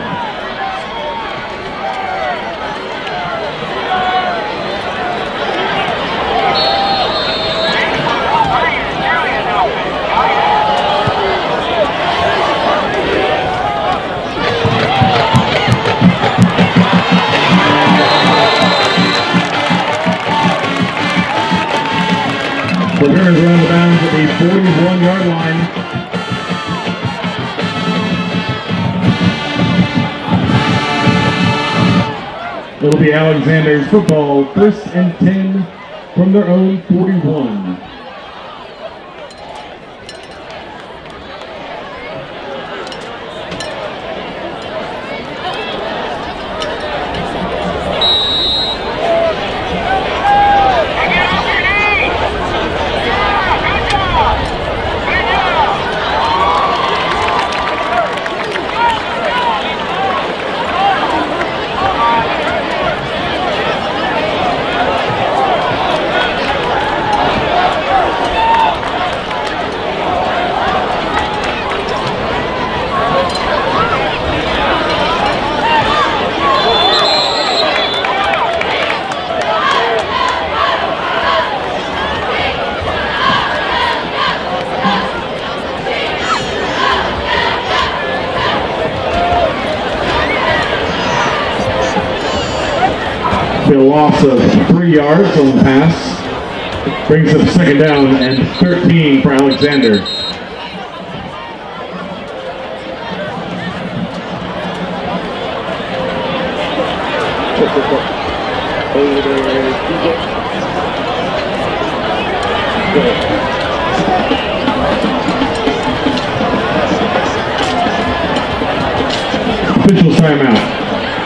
The runners around the bounds at the 41-yard line. It'll be Alexander's football, 1st and 10 from their own 41. A loss of 3 yards on the pass. Brings up 2nd down and 13 for Alexander. Officials timeout.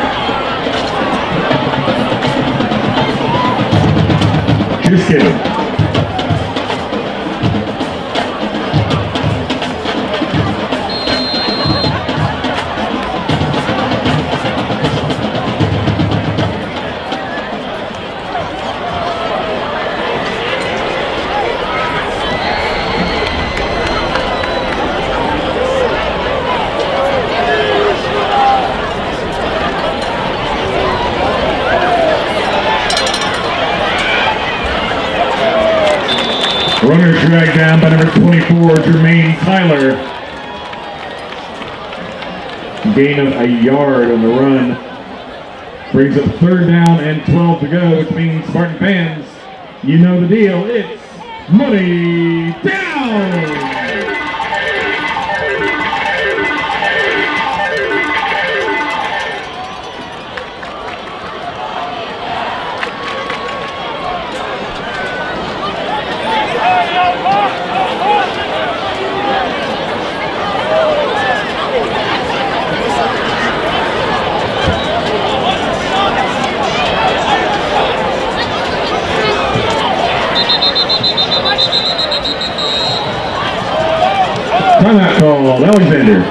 Just kidding. Runner dragged down by number 24, Jermaine Tyler. Gain of a yard on the run. Brings up 3rd down and 12 to go, which means Spartan fans, you know the deal. It's money down! Timeout called, Alexander.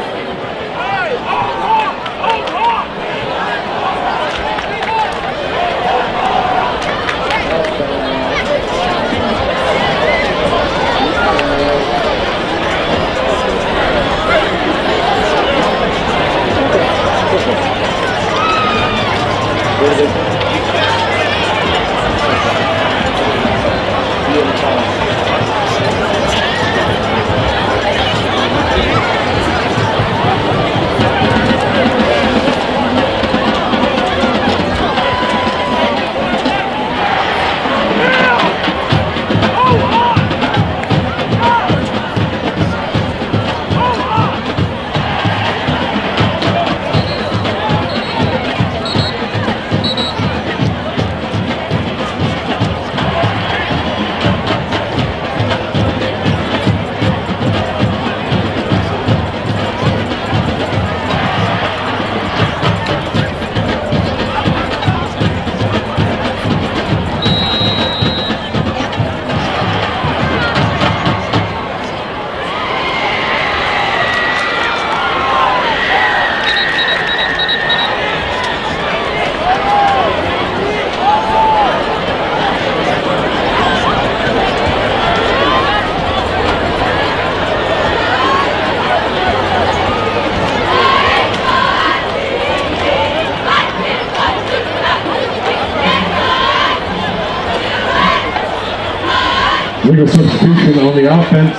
Legal substitution on the offense.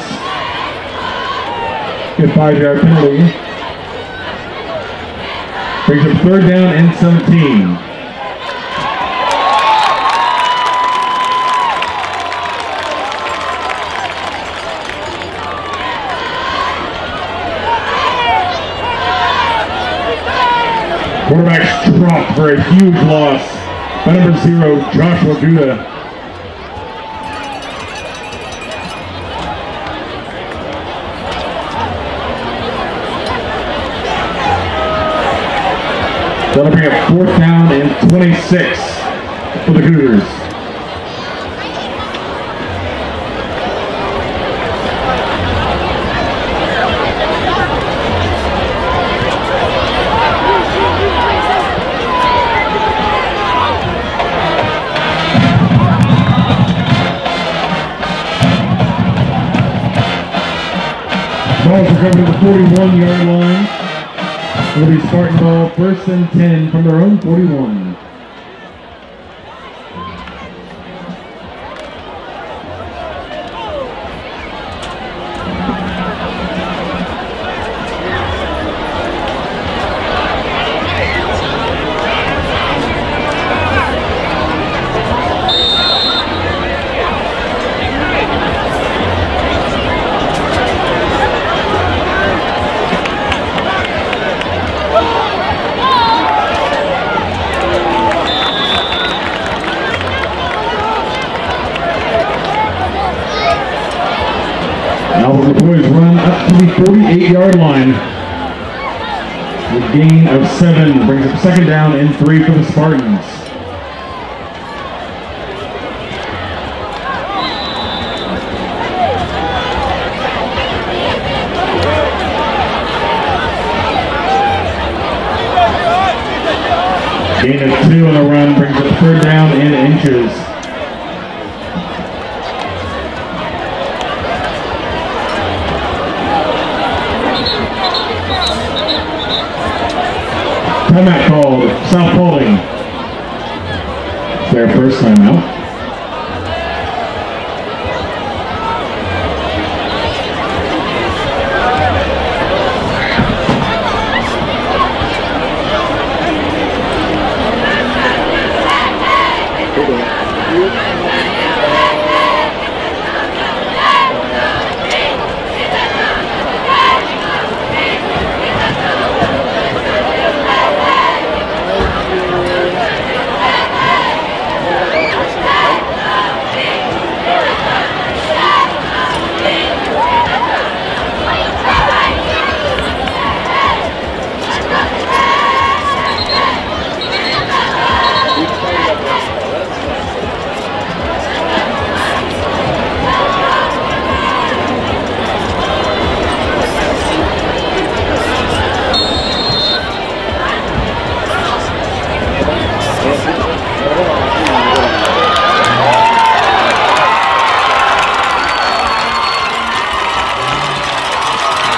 Good 5-yard penalty. Brings up 3rd down and 17. Quarterback's dropped for a huge loss by number 0, Joshua Duda. That'll bring up 4th down and 26 for the Cougars. Balls are coming to the 41-yard line. It'll be Spartan ball, 1st and 10 from their own 41. The boys run up to the 48-yard line. The gain of 7 brings up 2nd down and 3 for the Spartans. Gain of 2 on the run brings up 3rd down and inches. Timeout called, South Paulding. Their first timeout.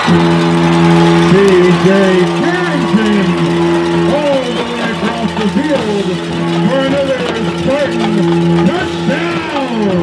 C.J. Carrington all the way across the field for another Spartan touchdown.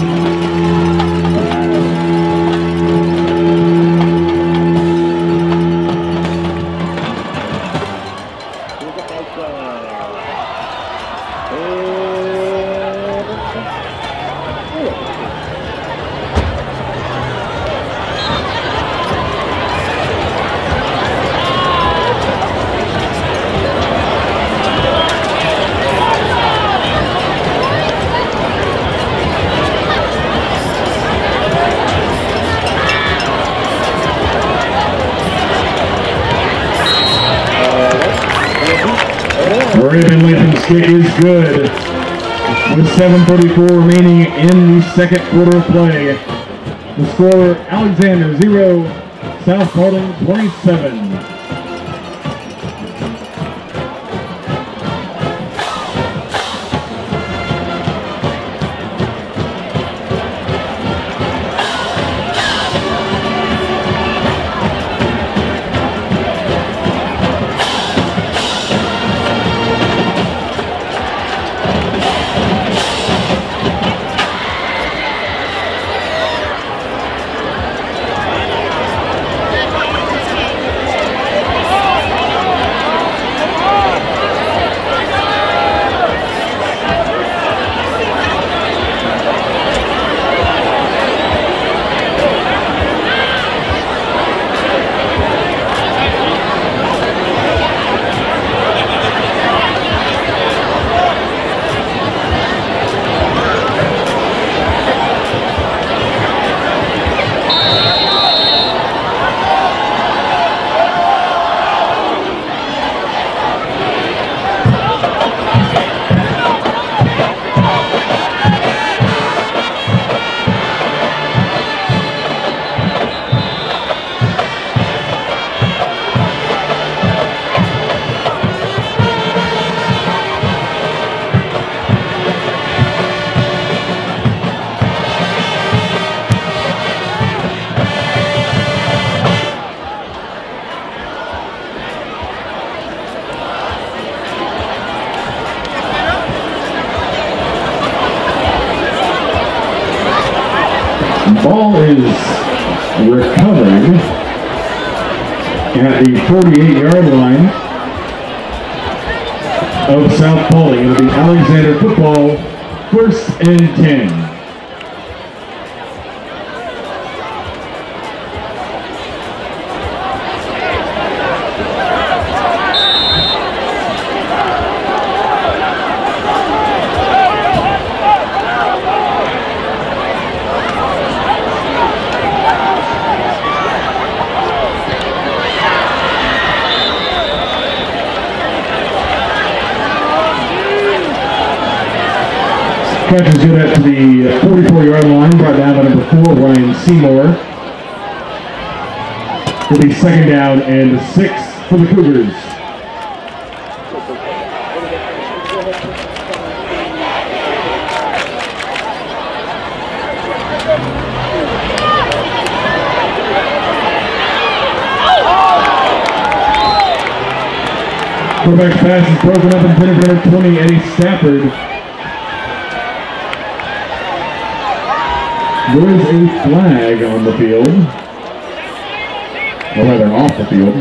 Raven Latham's kick is good with 7:34 remaining in the second quarter of play. The score, Alexander 0, South Paulding 27. Ball is recovered at the 48-yard line of South Paulding. It'll be Alexander football, 1st and 10. Catch is good at the 44-yard line, brought down by number 4, Ryan Seymour. Will be 2nd down and 6 for the Cougars. Quarterback's pass is broken up intended for number 20, Eddie Stafford. There is a flag on the field, or rather off the field.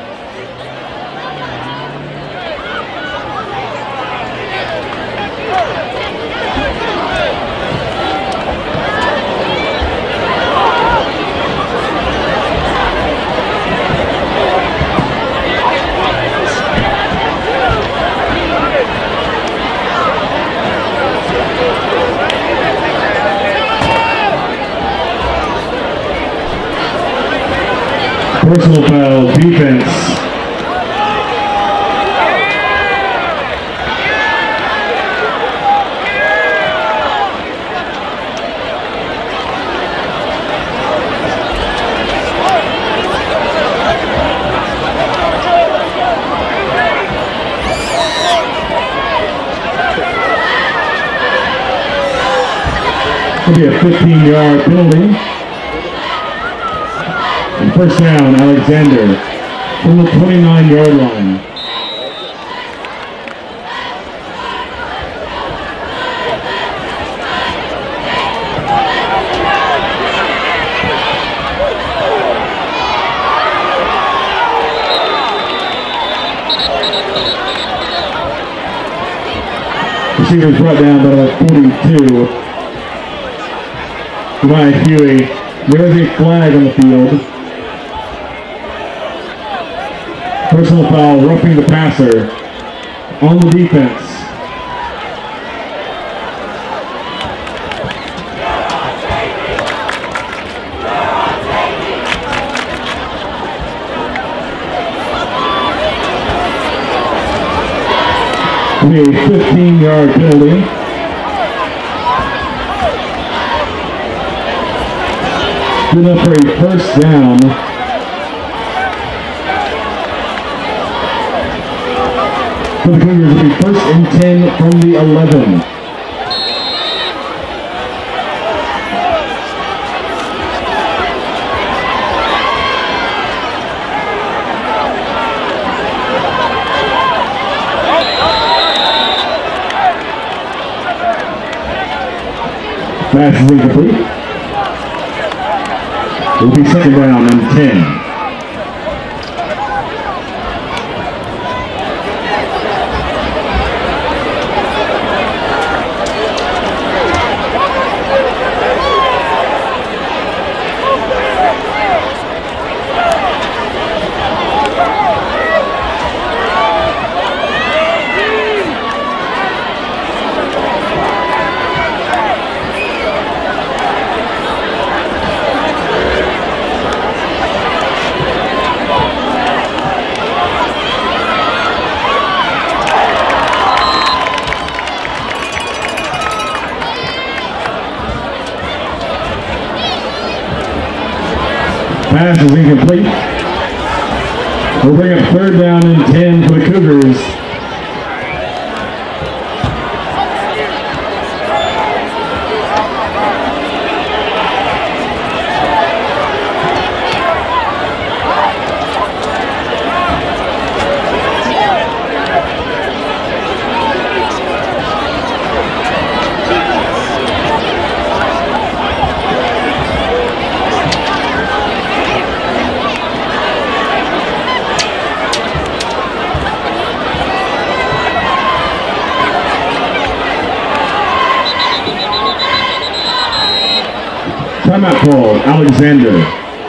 Personal foul, defense. It'll be a 15-yard penalty. First down, Alexander from the 29-yard line. Receivers brought down by about 42. By Huey. There is a flag on the field. Personal foul, roughing the passer on the defense. A 15-yard penalty. Good enough for a first down. For the Cougars, it'll be 1st and 10 from the 11. Pass is incomplete. It will be 2nd down and 10. Pass is incomplete. We'll bring up 3rd down and 10 for the Cougars. Timeout called, Alexander.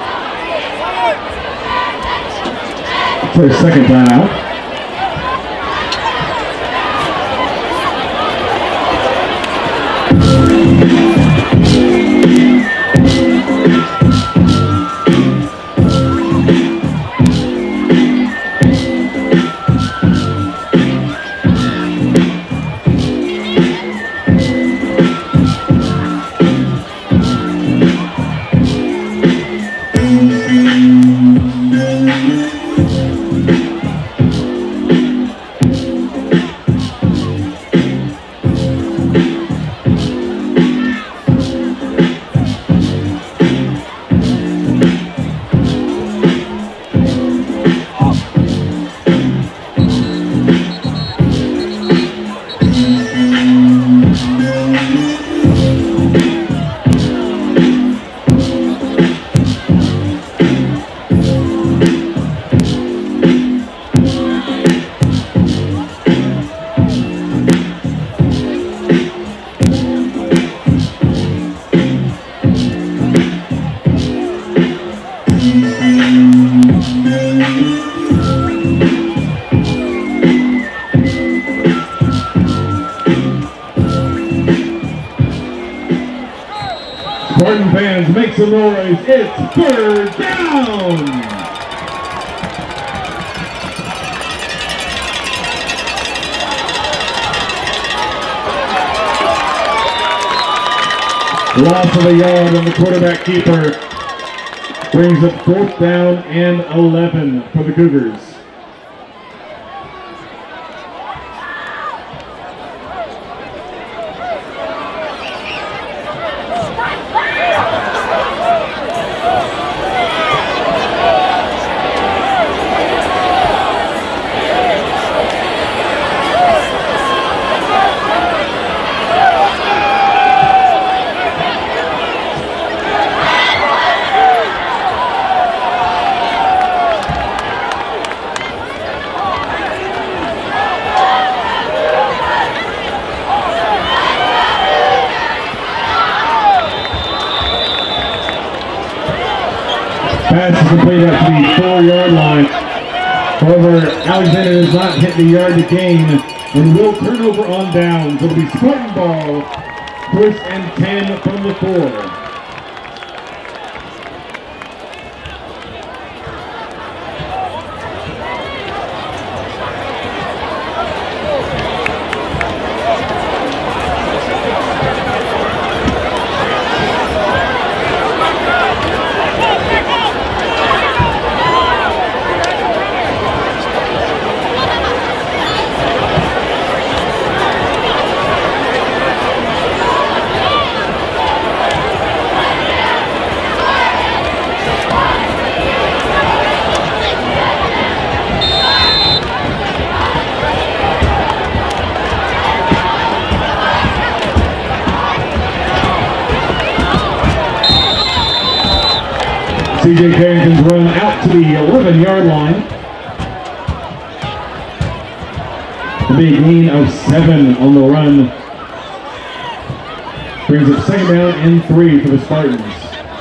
For a 2nd timeout. Spartan fans, make some noise. It's 3rd down. Loss of a yard on the quarterback keeper brings up 4th down and 11 for the Cougars. Pass is complete up to the 4-yard line. However, Alexander does not hit the yard to gain and will turn over on downs. It'll be Spartan ball, 1st and 10 from the 4. CJ Carrington's run out to the 11-yard line. A big gain of 7 on the run. Brings up 2nd down and 3 for the Spartans.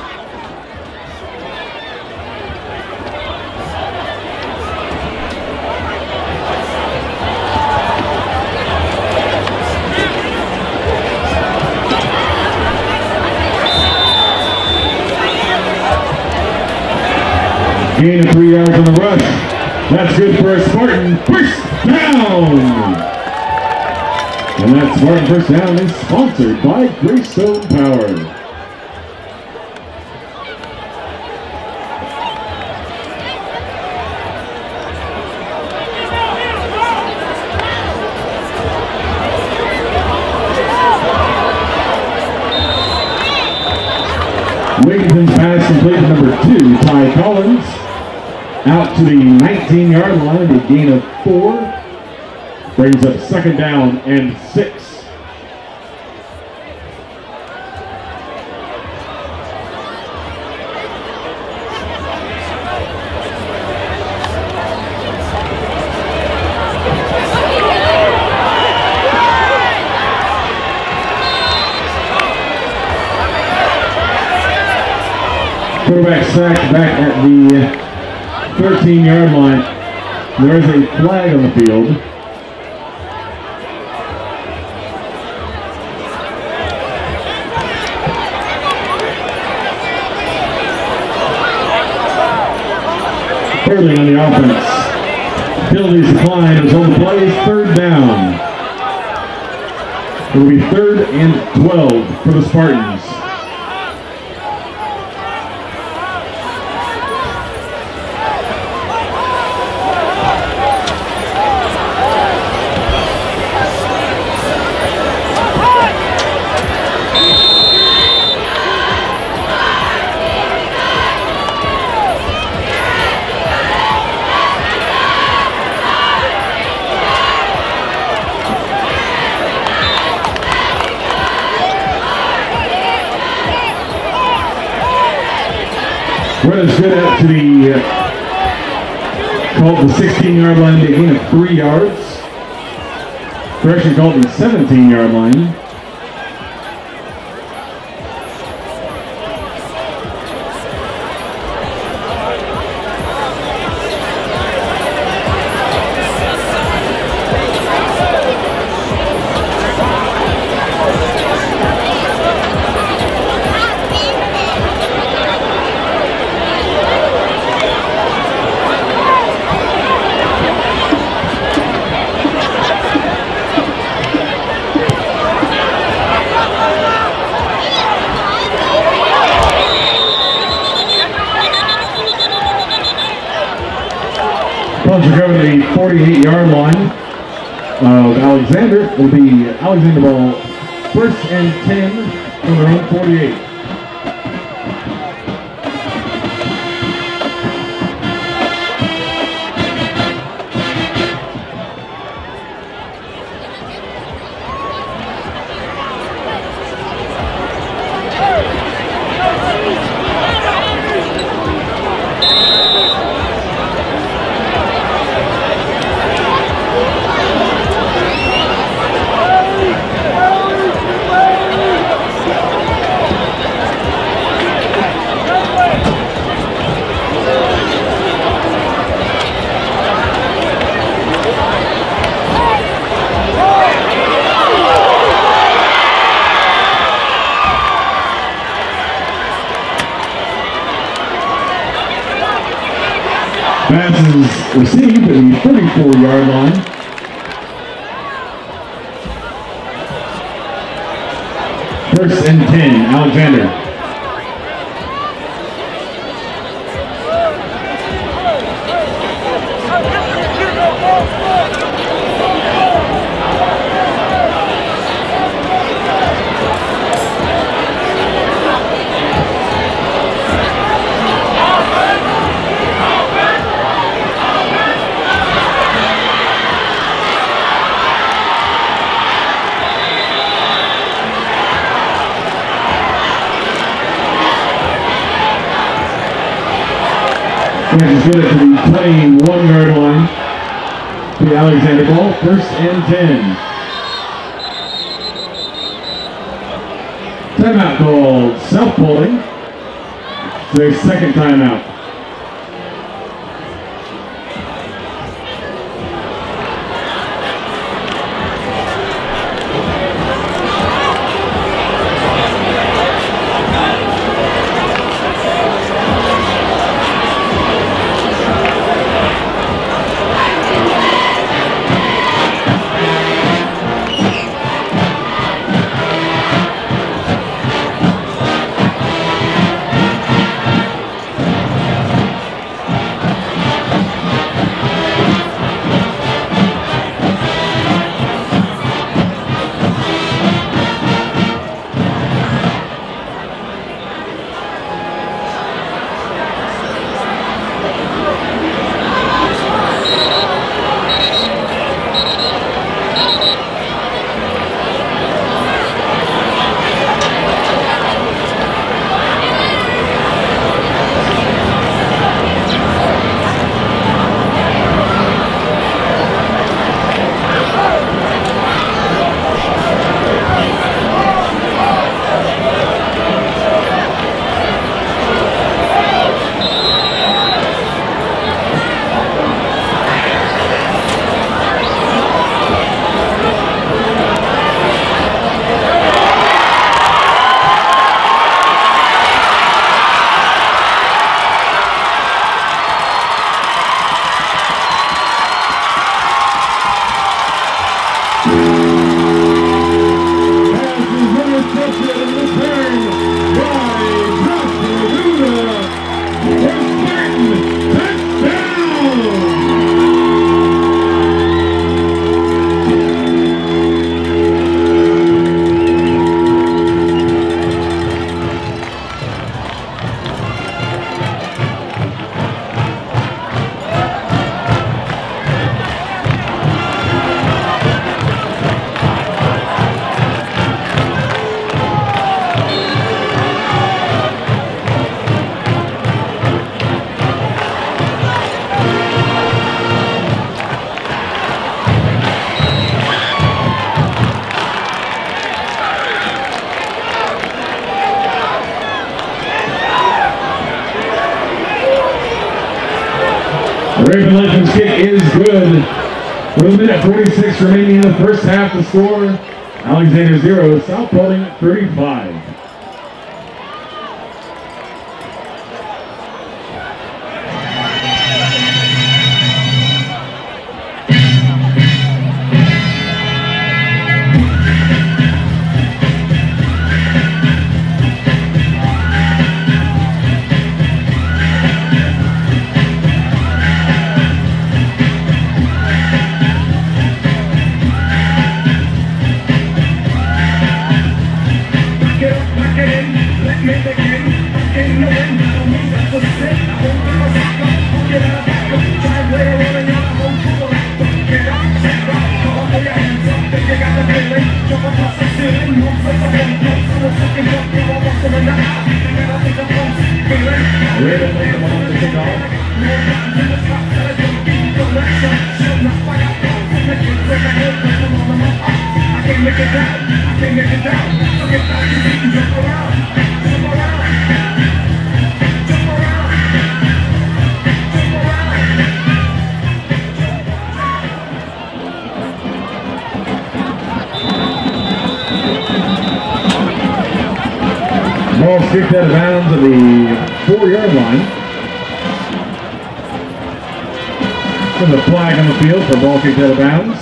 Gain of 3 yards on the rush. That's good for a Spartan first down. And that Spartan first down is sponsored by Greystone Power. Wiggins pass complete to number 2, Ty Collins. Out to the 19-yard line, a gain of 4. Brings up 2nd down and 6. Quarterback sacked back at the 13-yard line. There is a flag on the field. Early on the offense. Penalties declined as on the play, 3rd down. It will be 3rd and 12 for the Spartans. Run is good out to the called the 16-yard line, a gain of 3 yards. Correction called the 17-yard line. Punch will go to the 48-yard line of Alexander. It will be Alexander ball, 1st and 10 from their own 48. Pass is received at the 34-yard line. First and 10, Alexander. Kansas get it to the 21-yard line. The Alexander ball, first and 10. Timeout called South Paulding. Their second timeout. Raven Legends kick is good. With a minute 46 remaining in the first half, the score, Alexander 0, South Paulding 35. Ball kicked out of bounds at the 4-yard line. With a flag on the field for ball kicked out of bounds.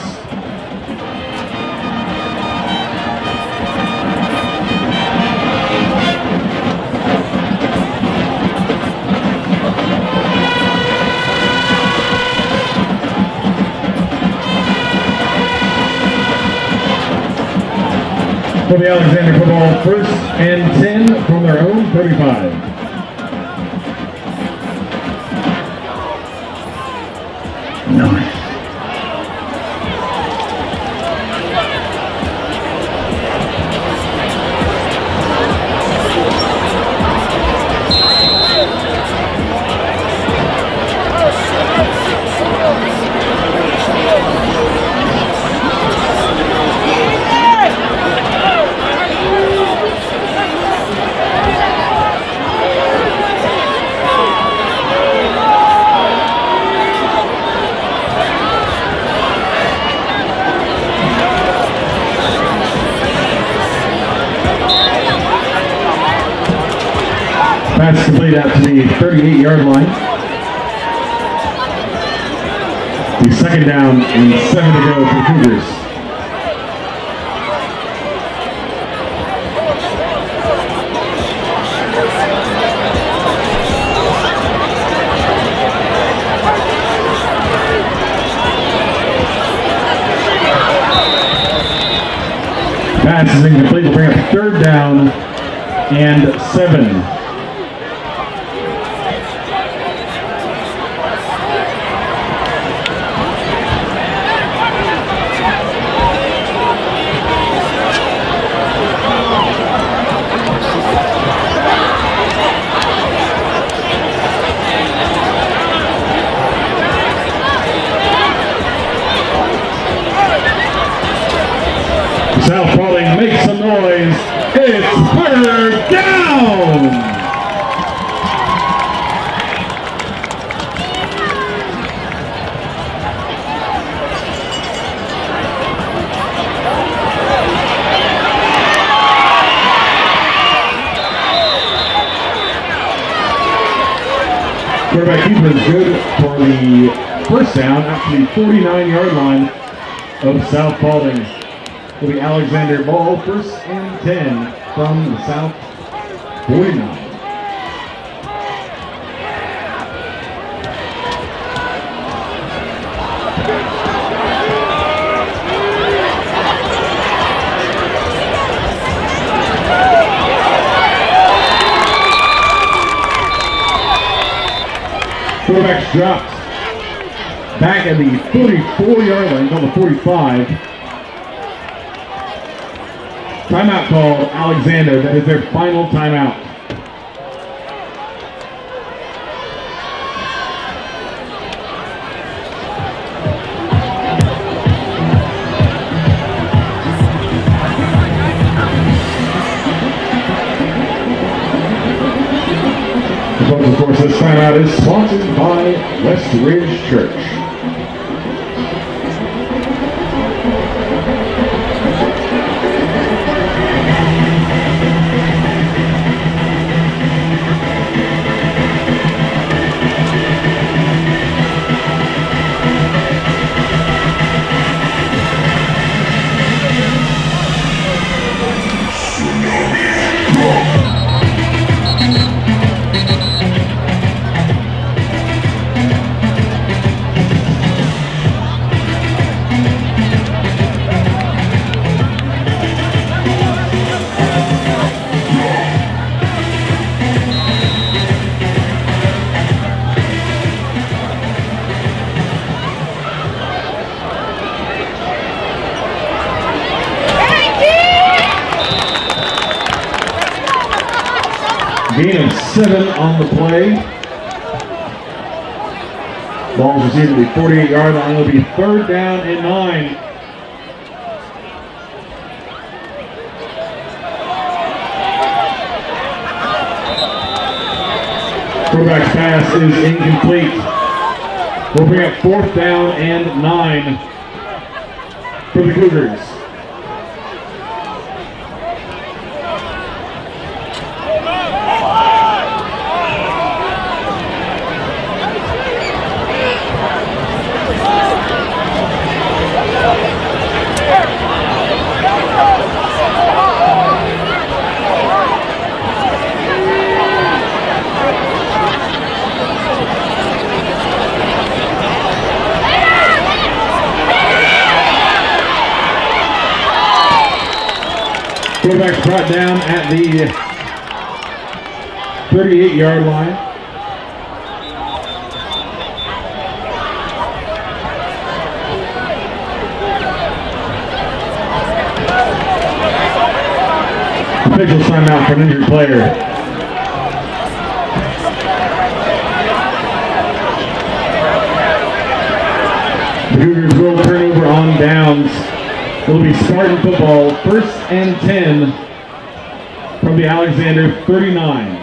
For the Alexander football, 1st and 10 from their own 35. Nice. Pass complete out to the 38-yard line. The 2nd down and 7 to go for the Cougars. Pass is incomplete. We'll bring up 3rd down and 7. South Paulding makes some noise. It's 3rd down! Quarterback keeper is good for the 1st down at the 49-yard line of South Paulding. Will be Alexander ball, 1st and 10 from the South 49. Quarterback's dropped back at the 44-yard line on the 45. Timeout called Alexander. That is their final timeout. Of course, this timeout is sponsored by West Ridge Church. Gain of 7 on the play. Ball received at the 48-yard line. It'll be 3rd down and 9. Quarterback's pass is incomplete. We'll bring up 4th down and 9 for the Cougars. Quarterback's brought down at the 38-yard line. Official timeout for an injured player. The Cougars will turn over on downs. It'll be Spartan football, 1st and 10 from the Alexander 39.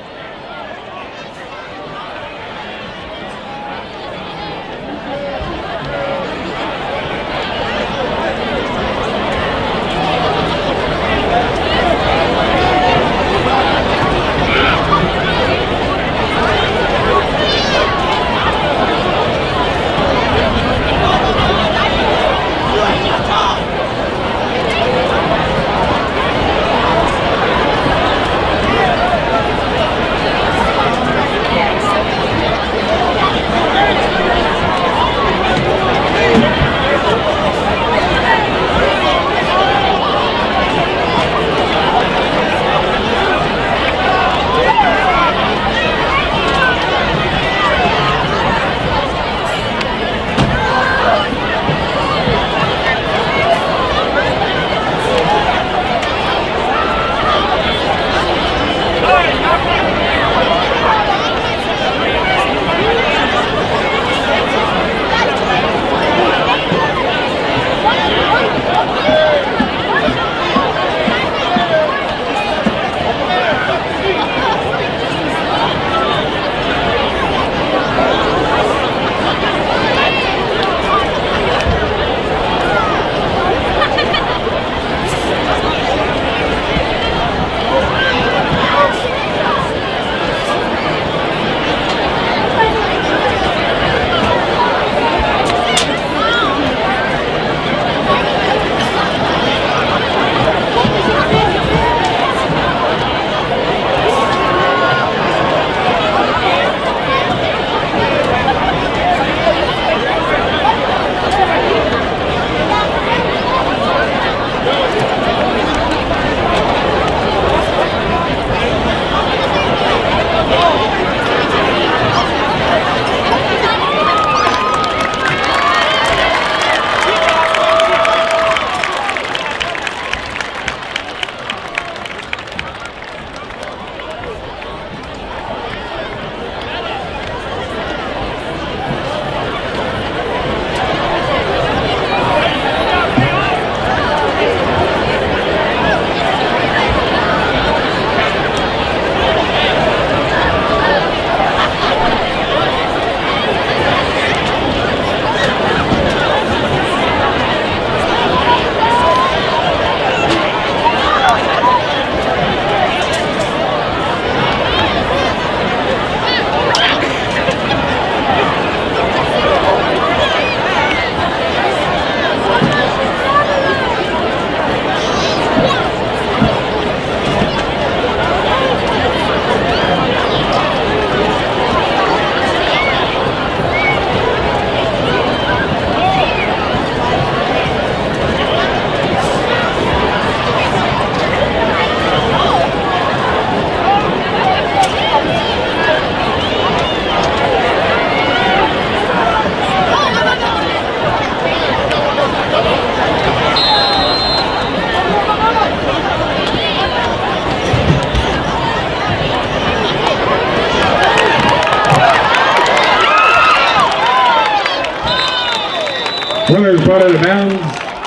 Runners brought out of bounds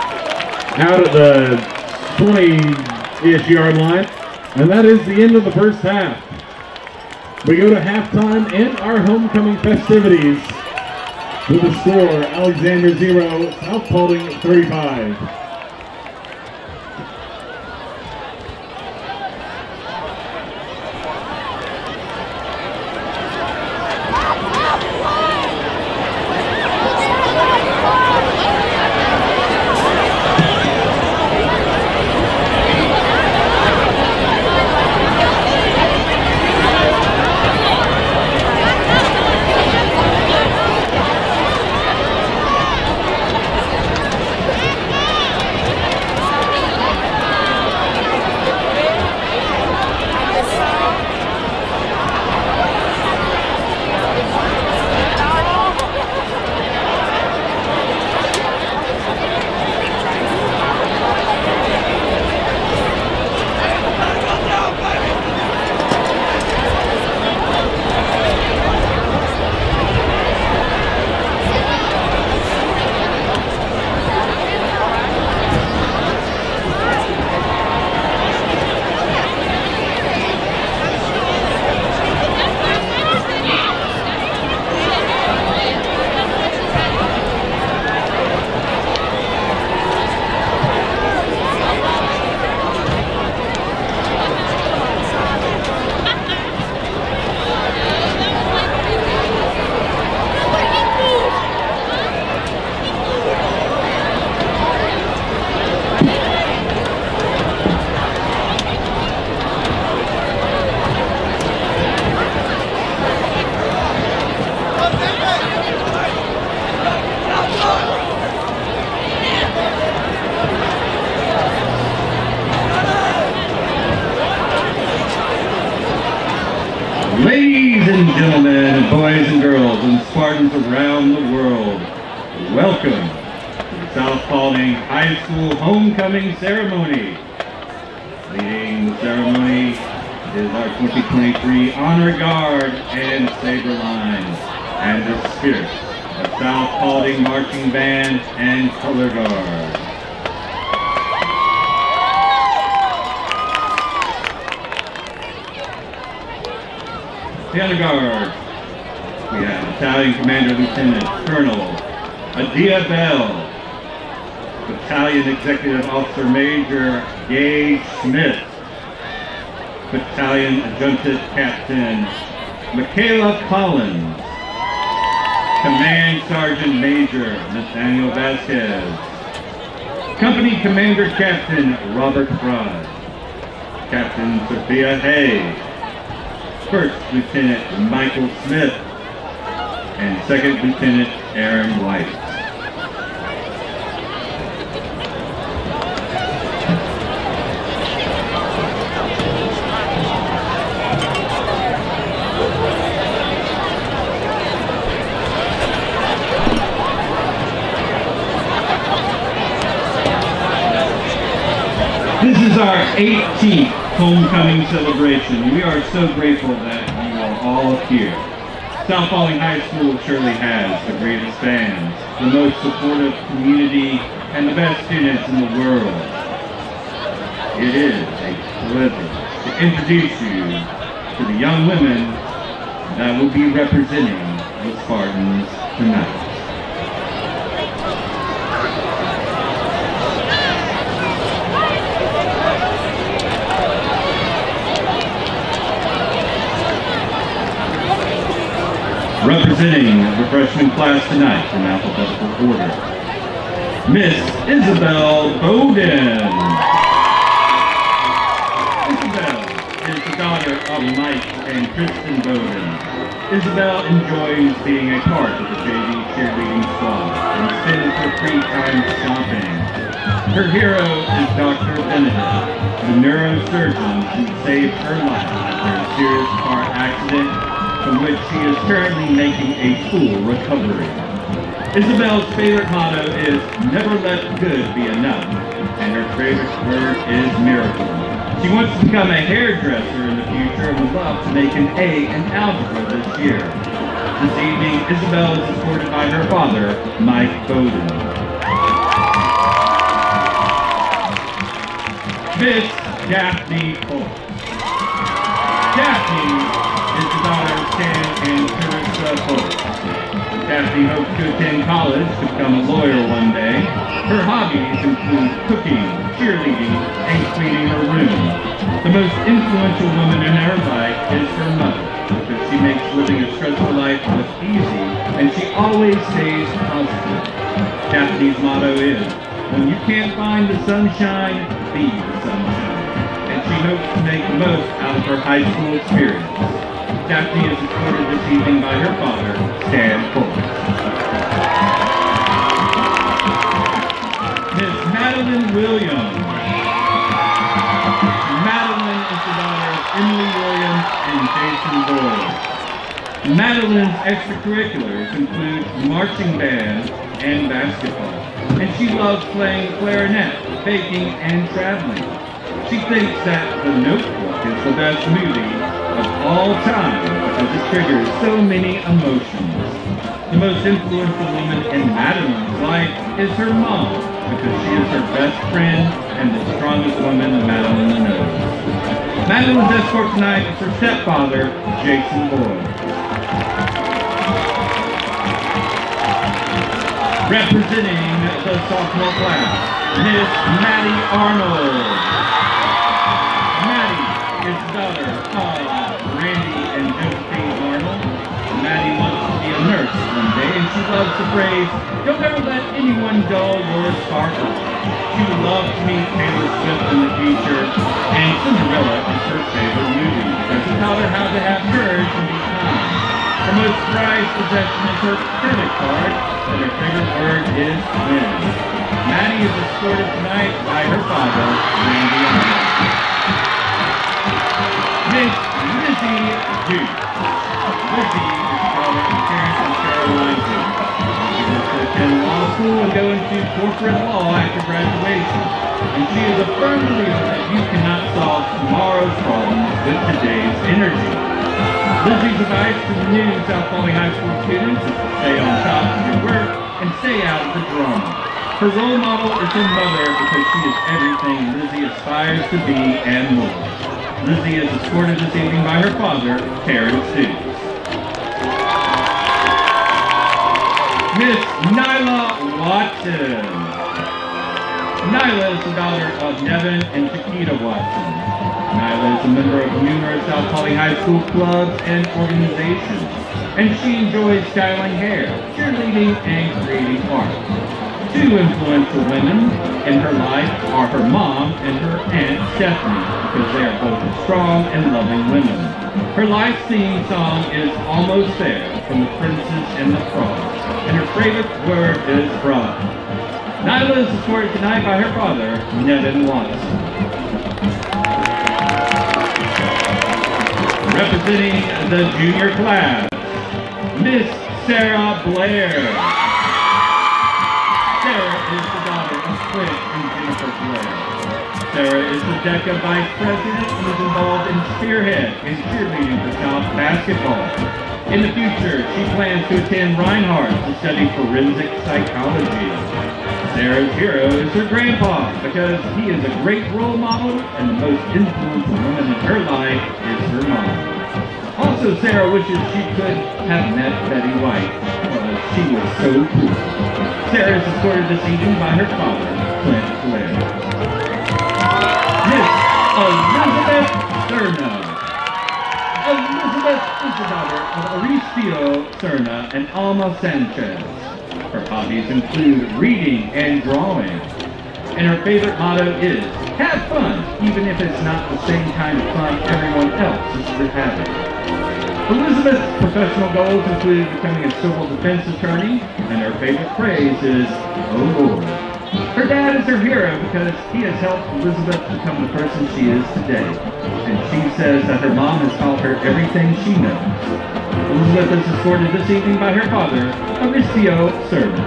out at the 20-ish yard line. And that is the end of the first half. We go to halftime and our homecoming festivities with the score Alexander 0, South Paulding 35. Ladies and gentlemen, boys and girls, and Spartans around the world, welcome to the South Paulding High School Homecoming Ceremony. Leading the ceremony is our 2023 Honor Guard and Saber Line, and the spirit of South Paulding Marching Band and Color Guard. The Honor Guard, we have Battalion Commander Lieutenant Colonel Adia Bell, Battalion Executive Officer Major Gage Smith, Battalion Adjutant Captain Michaela Collins, Command Sergeant Major Nathaniel Vasquez, Company Commander Captain Robert Fry, Captain Sophia Hay, First Lieutenant Michael Smith, and Second Lieutenant Aaron White. This is our 18th homecoming celebration. We are so grateful that you are all here. South Paulding High School surely has the greatest fans, the most supportive community, and the best students in the world. It is a pleasure to introduce you to the young women that will be representing the Spartans tonight. Representing the freshman class tonight in alphabetical order, Miss Isabel Bowden. Isabel is the daughter of Mike and Kristen Bowden. Isabel enjoys being a part of the JV cheerleading squad and spends her free time shopping. Her hero is Dr. Benedict, the neurosurgeon who saved her life after a serious car accident from which she is currently making a full recovery. Isabel's favorite motto is, never let good be enough, and her favorite word is miracle. She wants to become a hairdresser in the future and would love to make an A in algebra this year. This evening, Isabel is escorted by her father, Mike Bowden. Miss Daphne Polk. Daphne is the daughter of Stan and Carissa Polk. Daphne hopes to attend college to become a lawyer one day. Her hobbies include cooking, cheerleading, and cleaning her room. The most influential woman in her life is her mother, because she makes living a stressful life look easy, and she always stays positive. Daphne's motto is, when you can't find the sunshine, be the sunshine. And she hopes to make the most out of her high school experience. Daphne is escorted this evening by her father, Stan Polk. Miss Madeline Williams. Madeline is the daughter of Emily Williams and Jason Boyd. Madeline's extracurriculars include marching band and basketball, and she loves playing clarinet, baking, and traveling. She thinks that The Notebook is the best movie of all time because it triggers so many emotions. The most influential woman in Madeline's life is her mom because she is her best friend and the strongest woman Madeline knows. Madeline's escort tonight is her stepfather, Jason Boyd. Representing the sophomore class, Miss Maddie Arnold. Maddie is the daughter of Randy and Josephine Arnold. Maddie wants to be a nurse one day, and she loves the phrase, don't ever let anyone dull your sparkle. She would love to meet Taylor Swift in the future, and Cinderella is her favorite movie because it taught her how to have courage and be kind. Her most prized possession is her credit card, and her favorite word is win. Maddie is escorted tonight by her father, Randy Arnold. Miss Lizzie Lizzie Duke. Lizzie is the daughter of Terrence and Caroline Duke. She wants to attend law school and go into corporate law after graduation. And she is a firm believer that you cannot solve tomorrow's problems with today's energy. Lizzie's advice to the new South Paulding High School students is to stay on top of your work and stay out of the drama. Her role model is her mother because she is everything Lizzie aspires to be and more. Lizzie is escorted this evening by her father, Terrence Duke. Miss Nyla Watson. Nyla is the daughter of Nevin and Chiquita Watson. Nyla is a member of numerous South Paulding High School clubs and organizations, and she enjoys styling hair, cheerleading, and creating art. Two influential women in her life are her mom and her aunt Stephanie, because they are both strong and loving women. Her life theme song is Almost There from The Princess and the Frog, and her favorite word is bride. Nyla is escorted tonight by her father, Nevin Watson. Representing the junior class, Miss Sarah Blair. Sarah is the daughter of Clint and Jennifer Blair. Sarah is the DECA Vice President and is involved in Spearhead and cheerleading for South basketball. In the future, she plans to attend Reinhardt to study forensic psychology. Sarah's hero is her grandpa because he is a great role model and the most influential woman in her life is her mom. Also, Sarah wishes she could have met Betty White because she was so cool. Sarah is escorted this evening by her father, Clint Blair. Miss Elizabeth Cerna. Elizabeth is the daughter of Aricio Cerna and Alma Sanchez. Her hobbies include reading and drawing. And her favorite motto is, have fun, even if it's not the same kind of fun everyone else is having. Elizabeth's professional goals include becoming a civil defense attorney, and her favorite phrase is, oh Lord. Her dad is her hero because he has helped Elizabeth become the person she is today. And she says that her mom has taught her everything she knows. Elizabeth is escorted this evening by her father, Aricio Cerna.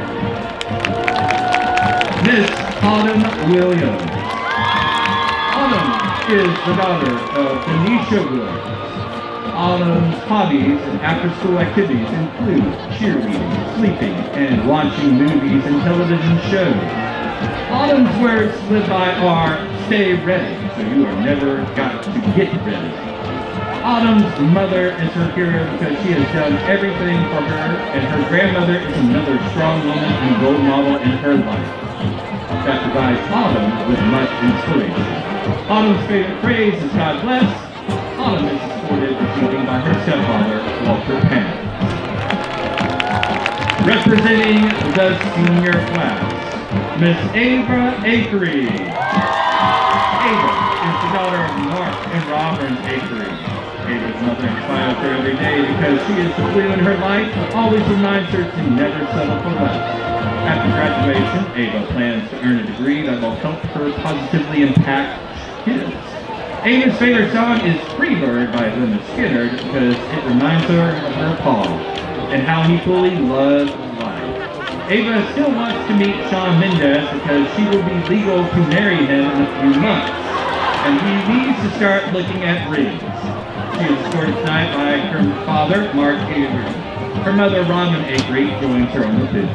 Miss Autumn Williams. Autumn is the daughter of Denisha Williams. Autumn's hobbies and after-school activities include cheerleading, sleeping, and watching movies and television shows. Autumn's words live by are, stay ready, so you are never got to get ready. Autumn's mother is her hero because she has done everything for her, and her grandmother is another strong woman and role model in her life. That provides Autumn with much inspiration. Autumn's favorite phrase is God bless. Autumn is escorted this evening by her stepfather, Walter Penn. Representing the senior class, Miss Ava Akery. Ava is the daughter of Mark and Robin Akery. Ava's mother inspires her every day because she is the glue in her life and always reminds her to never settle for less. After graduation, Ava plans to earn a degree that will help her positively impact kids. Ava's favorite song is Freebird by Leonard Skinner because it reminds her of her pa and how he fully loved life. Ava still wants to meet Shawn Mendes because she will be legal to marry him in a few months, and he needs to start looking at rings. She is escorted tonight by her father, Mark Avery. Her mother, Robin Avery, joins her on the field.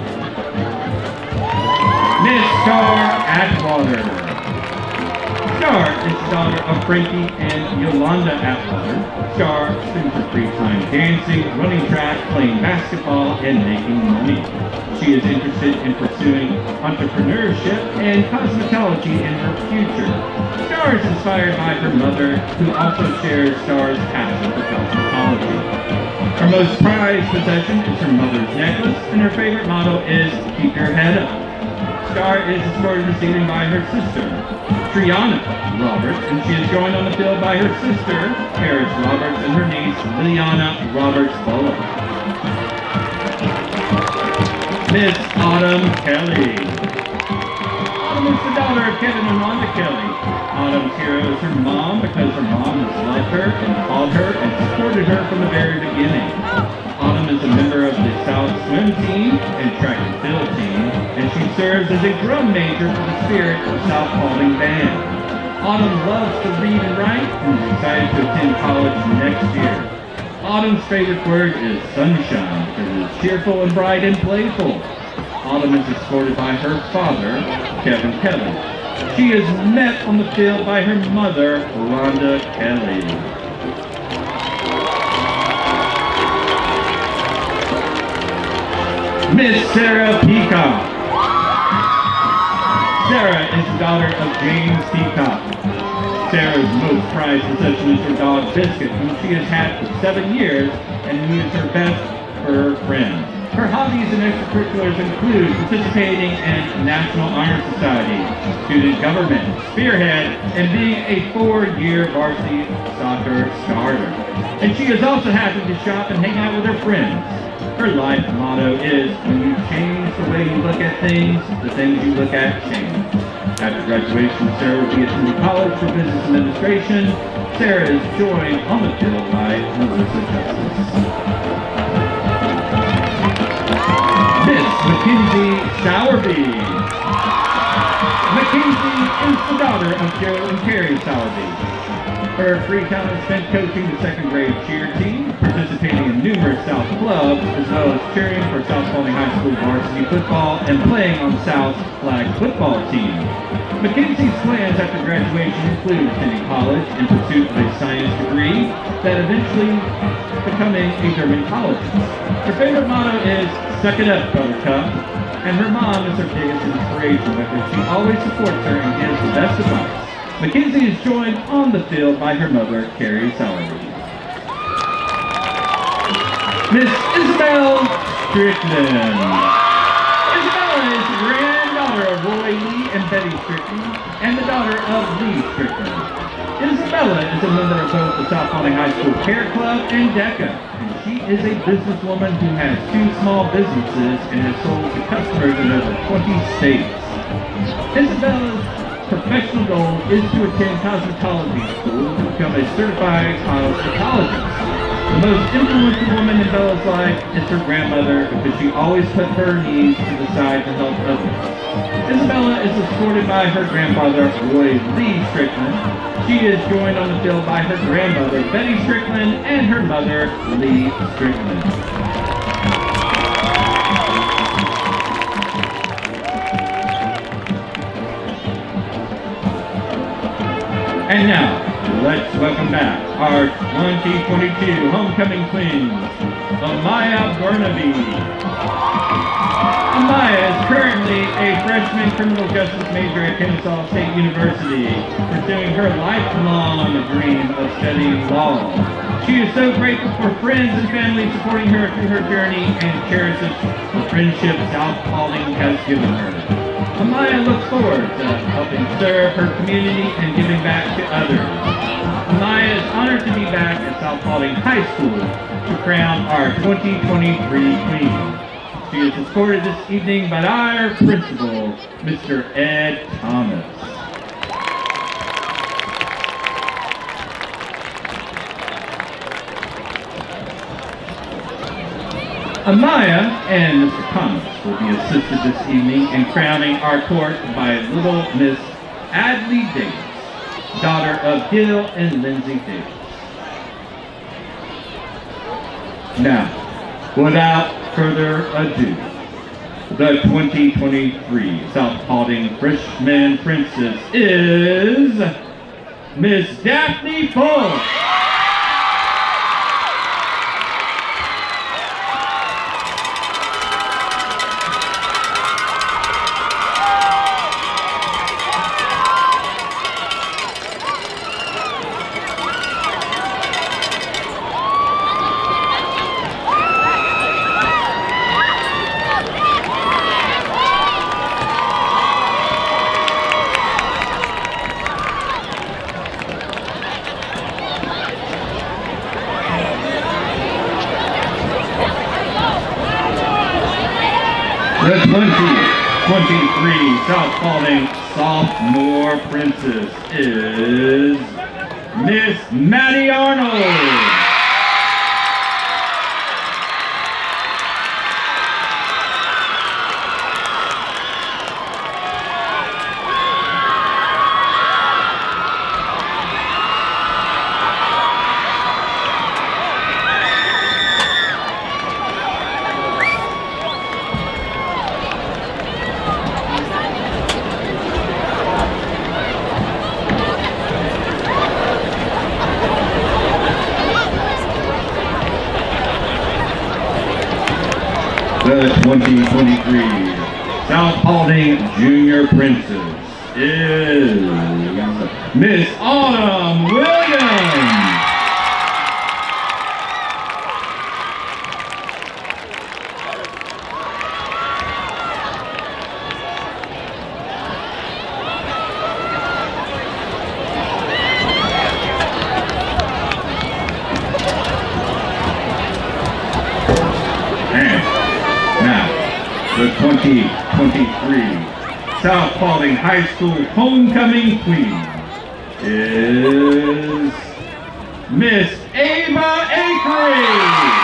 Miss Star Atwater. Star is the daughter of Frankie and Yolanda Atwater. Star spends her free time dancing, running track, playing basketball, and making money. She is interested in pursuing entrepreneurship and cosmetology in her future. Star is inspired by her mother, who also shares Star's passion for cosmetology. Her most prized possession is her mother's necklace, and her favorite motto is, keep your head up. Star is escorted this evening by her sister, Triana Roberts, and she is joined on the field by her sister, Paris Roberts, and her niece, Liliana Roberts-Bullock. Miss Autumn Kelly. Autumn is the daughter of Kevin and Wanda Kelly. Autumn's hero is her mom because her mom has loved her and taught her and supported her from the very beginning. Autumn is a member of the South Swim Team and Track and Field Team, and she serves as a drum major for the Spirit of South Paulding Band. Autumn loves to read and write and is excited to attend college next year. Autumn's favorite word is sunshine because it is cheerful and bright and playful. Autumn is escorted by her father, Kevin Kelly. She is met on the field by her mother, Rhonda Kelly. Miss Sarah Peacock. Sarah is the daughter of James Peacock. Sarah's most prized possession is her dog Biscuit, whom she has had for 7 years, and who is her best fur friend. Her hobbies and extracurriculars include participating in National Honor Society, student government, spearhead, and being a 4-year varsity soccer starter. And she is also happy to shop and hang out with her friends. Her life motto is, when you change the way you look at things, the things you look at change. After graduation, Sarah will be attending college for business administration. Sarah is joined on the field by Melissa Justice. Miss Mackenzie Sowerby. Mackenzie is the daughter of Joe and Carrie Sowerby. Her free time is spent coaching the 2nd grade cheer team, participating in numerous South clubs, as well as cheering for South Paulding High School varsity football and playing on South's flag football team. Mackenzie's plans after graduation include attending college in pursuit of a science degree, that eventually becoming a dermatologist. Her favorite motto is, "Suck it up, Buttercup," and her mom is her biggest inspiration because she always supports her and gives the best advice. Mackenzie is joined on the field by her mother, Carrie Sowerby. Miss Isabel Strickland. Isabella is the granddaughter of Roy Lee and Betty Strickland, and the daughter of Lee Strickland. Isabella is a member of both the South Paulding High School Care Club and DECA, and she is a businesswoman who has 2 small businesses and has sold to customers in over 20 states. Isabella's professional goal is to attend cosmetology school to become a certified cosmetologist. The most influential woman in Bella's life is her grandmother because she always put her needs to the side to help others. Isabella is escorted by her grandfather, Roy Lee Strickland. She is joined on the field by her grandmother, Betty Strickland, and her mother, Lee Strickland. And now, let's welcome back our 2022 homecoming queens, Amaya Burnaby. Amaya is currently a freshman criminal justice major at Kennesaw State University, pursuing her lifelong dream of studying law. She is so grateful for friends and family supporting her through her journey and cherishes the friendship South Paulding has given her. Amaya looks forward to helping serve her community and giving back to others. Amaya is honored to be back at South Paulding High School to crown our 2023 Queen. She is escorted this evening by our principal, Mr. Ed Thomas. Amaya and Mr. Thomas will be assisted this evening in crowning our court by little Miss Adley Davis, daughter of Gil and Lindsay Davis. Now, without further ado, the 2023 South Paulding Freshman Princess is Miss Daphne Fultz. The 23, South Paulding sophomore princess is Miss Maddie Arnold. The 2023 South Paulding Junior Princess is Miss Autumn Williams. The 2023 South Paulding High School Homecoming Queen is Miss Ava Akery.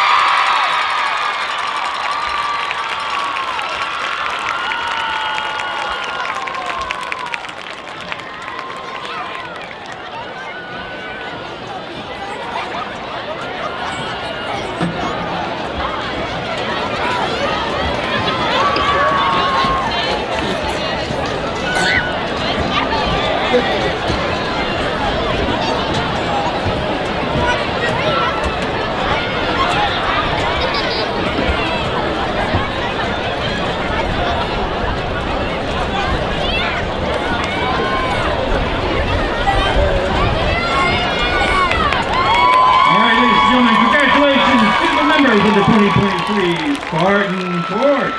Of the 2023 Spartan Torch.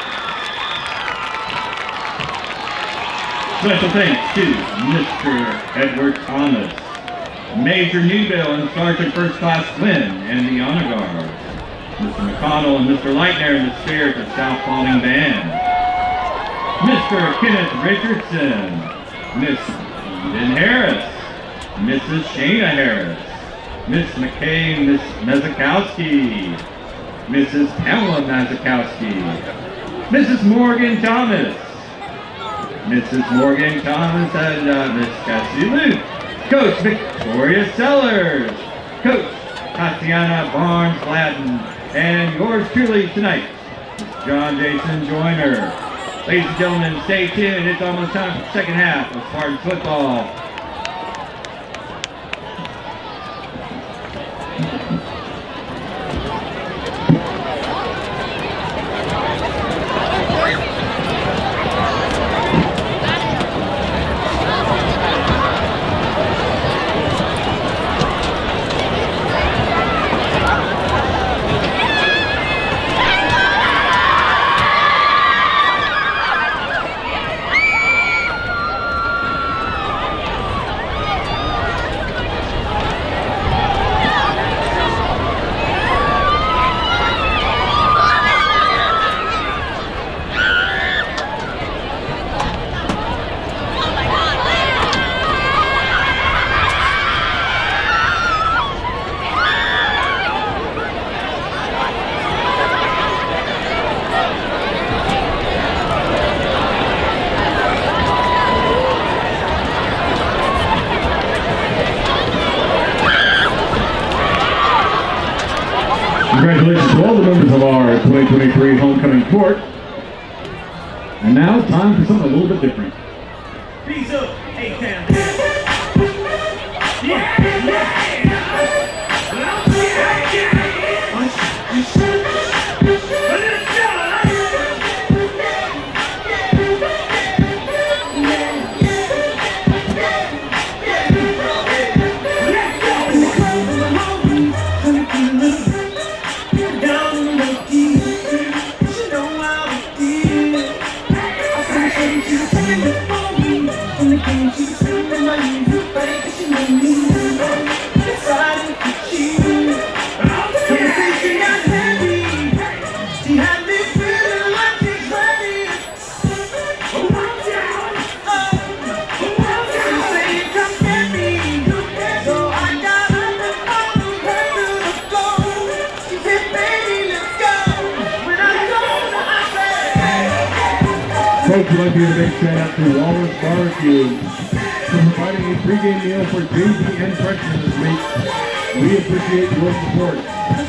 Special thanks to Mr. Edward Thomas, Major Newbill and Sergeant First Class Flynn and the Honor Guard, Mr. McConnell and Mr. Leitner and the Spirit of South Paulding Band, Mr. Kenneth Richardson, Miss Eden Harris, Mrs. Shayna Harris, Miss McKay, Miss Mezakowski, Mrs. Pamela Mazakowski, Mrs. Morgan Thomas, Mrs. Morgan Thomas and Miss Cassie Luke, Coach Victoria Sellers, Coach Tatiana Barnes-Latin, and yours truly tonight, John Jason Joyner. Ladies and gentlemen, stay tuned. It's almost time for the second half of Spartan football. Congratulations to all the members of our 2023 Homecoming Court. And now, time for something a little bit different. Peace up, A-Town. Yeah. She Folks, we'd like to give a big shout out to Wallace Barbecue for providing a pregame meal for JV and freshmen this week. We appreciate your support.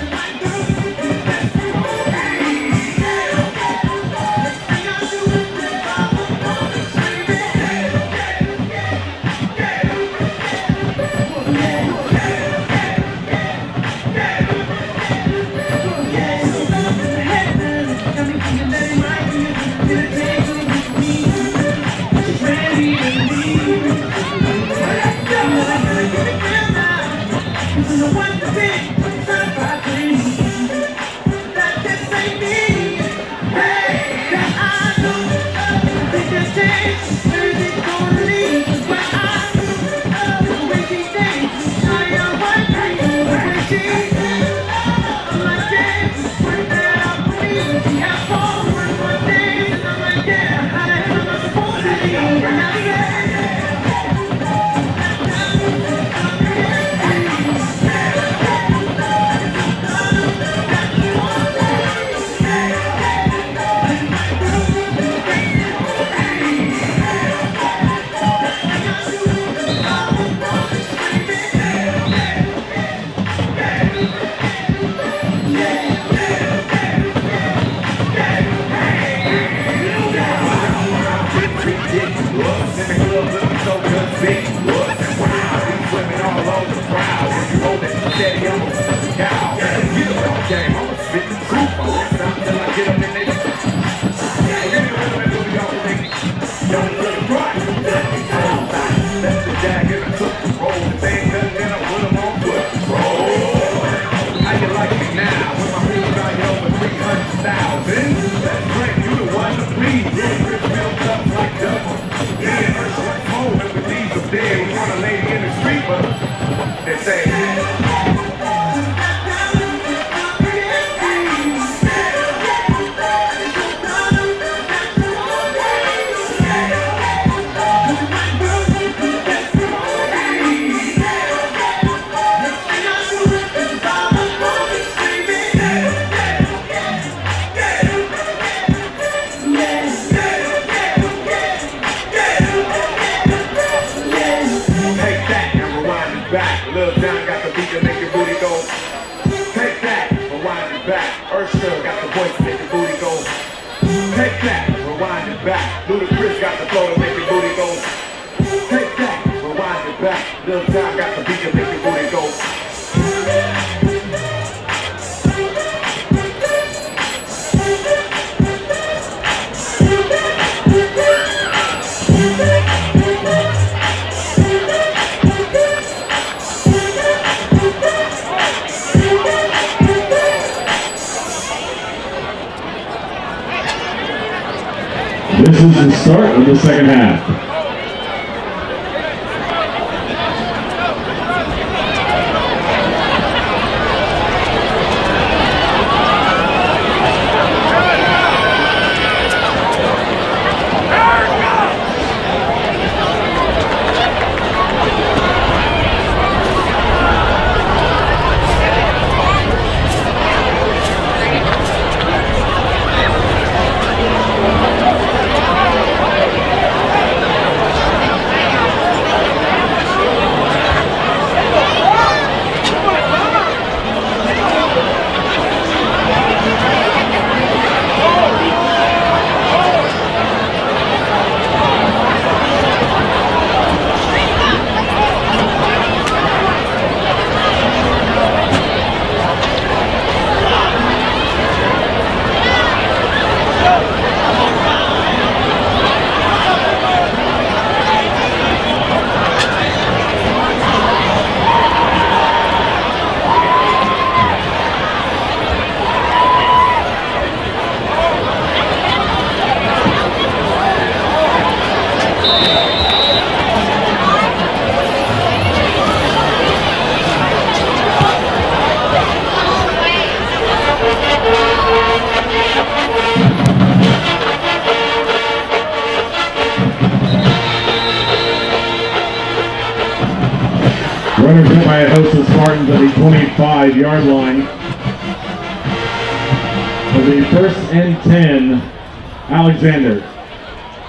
This is the start of the second half. Runners hit by a host of Spartans at the 25-yard line. For the 1st and 10, Alexander.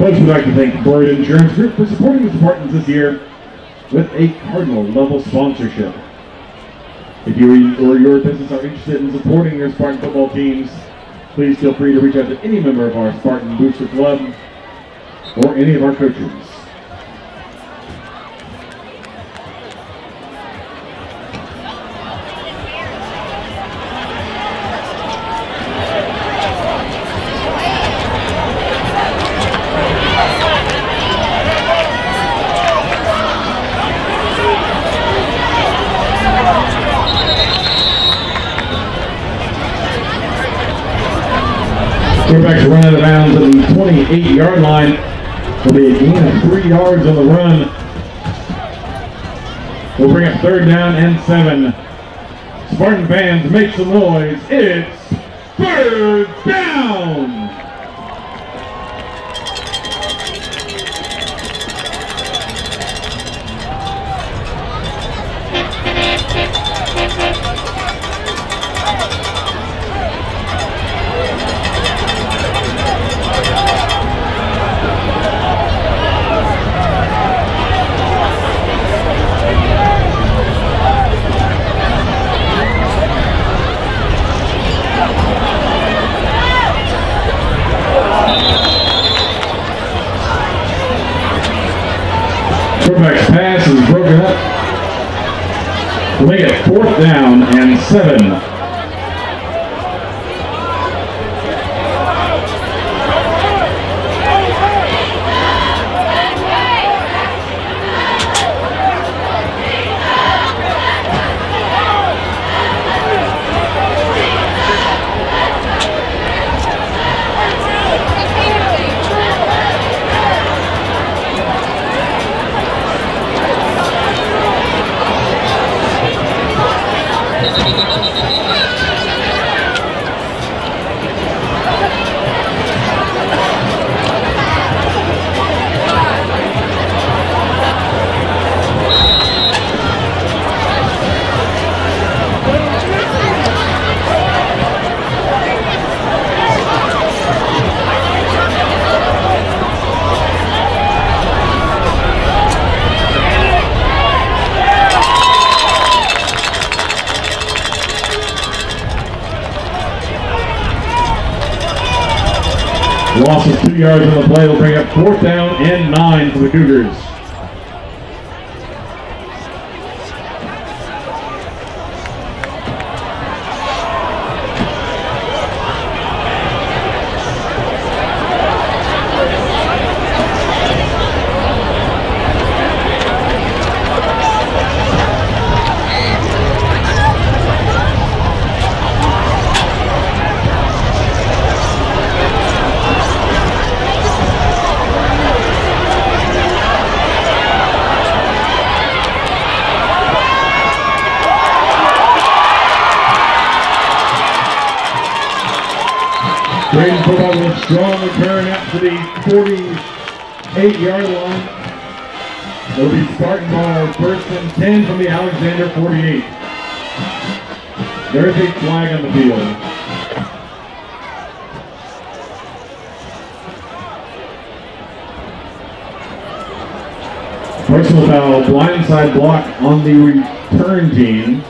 Folks, we'd like to thank Bird Insurance Group for supporting the Spartans this year with a Cardinal level sponsorship. If you or your business are interested in supporting your Spartan football teams, please feel free to reach out to any member of our Spartan Booster Club or any of our coaches. Quarterback's run out of bounds at the 28-yard line. Will be a gain of 3 yards on the run. We'll bring up 3rd down and 7. Spartan fans, make some noise. It's 3rd down. Quarterback's pass is broken up. We'll make it 4th down and 7. Loss of 2 yards on the play will bring up 4th down and 9 for the Cougars. Braden put out a strong return out to the 48-yard line. It'll be Spartan ball, 1st and 10 from the Alexander 48. There's a flag on the field. Personal foul, blindside block on the return team.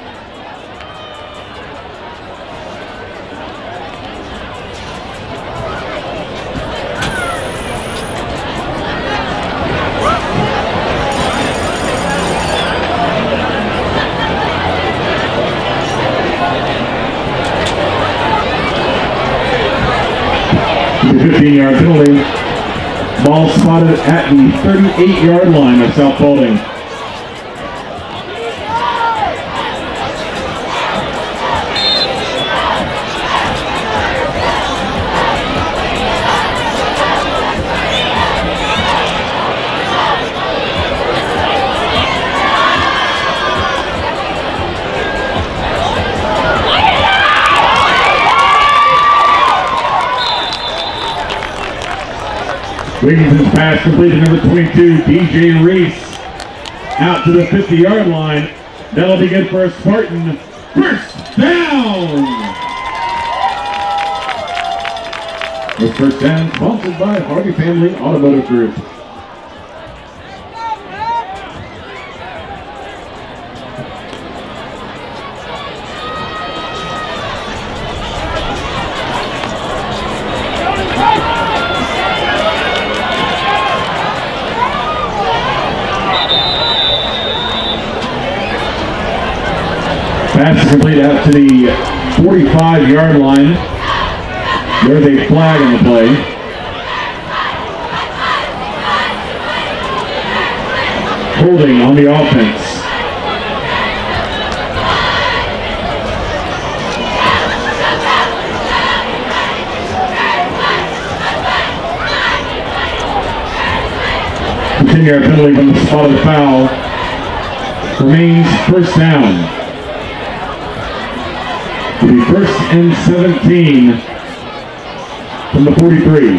The 15-yard penalty. Ball spotted at the 38-yard line of South Balding. Wigginson's pass completed, number 22, DJ Reese, out to the 50-yard line. That'll be good for a Spartan 1st down. With first down sponsored by Harvey Family Automotive Group. Pass is complete out to the 45-yard line. There's a flag on the play. Holding on the offense. Continue our penalty from the spot of the foul. Remains first down. It'll be first and 17 from the 43.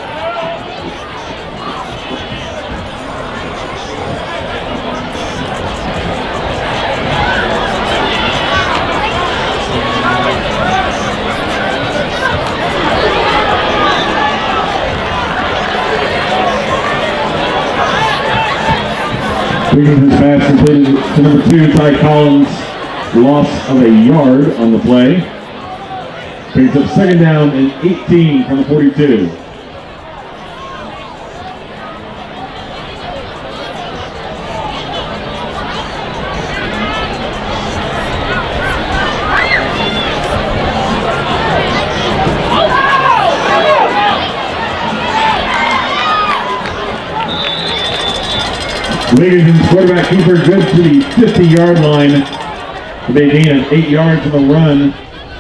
Wiggins' pass completed to number 2, Ty Collins. Loss of a yard on the play. Brings up second down and 18 from the 42. Wiggins' quarterback keeper good to the 50-yard line. They gain 8 yards on the run.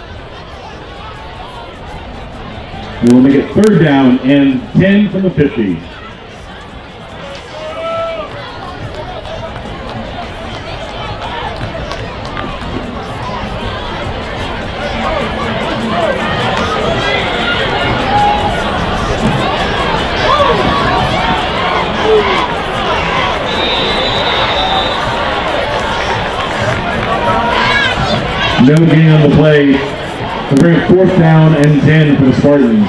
They will make it third down and 10 from the 50. No gain on the play. We're bringing fourth down and 10 for the Spartans.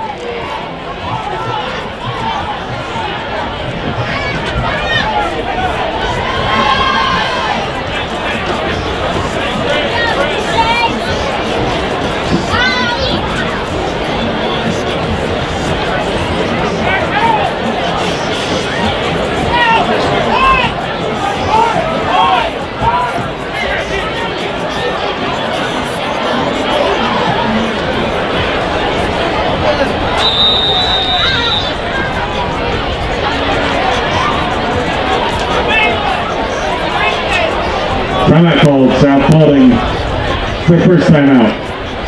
Timeout called, South Paulding. Their first timeout.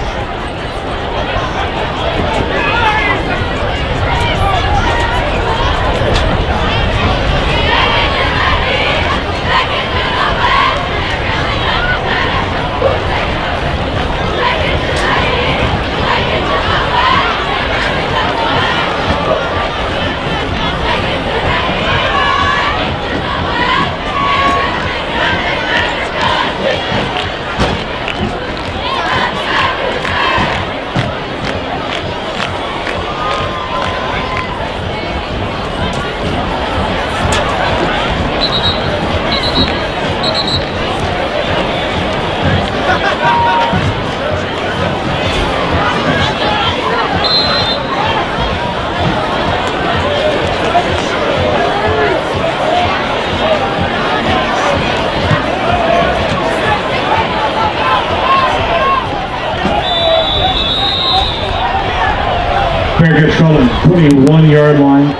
Fair gets called at the 21-yard line.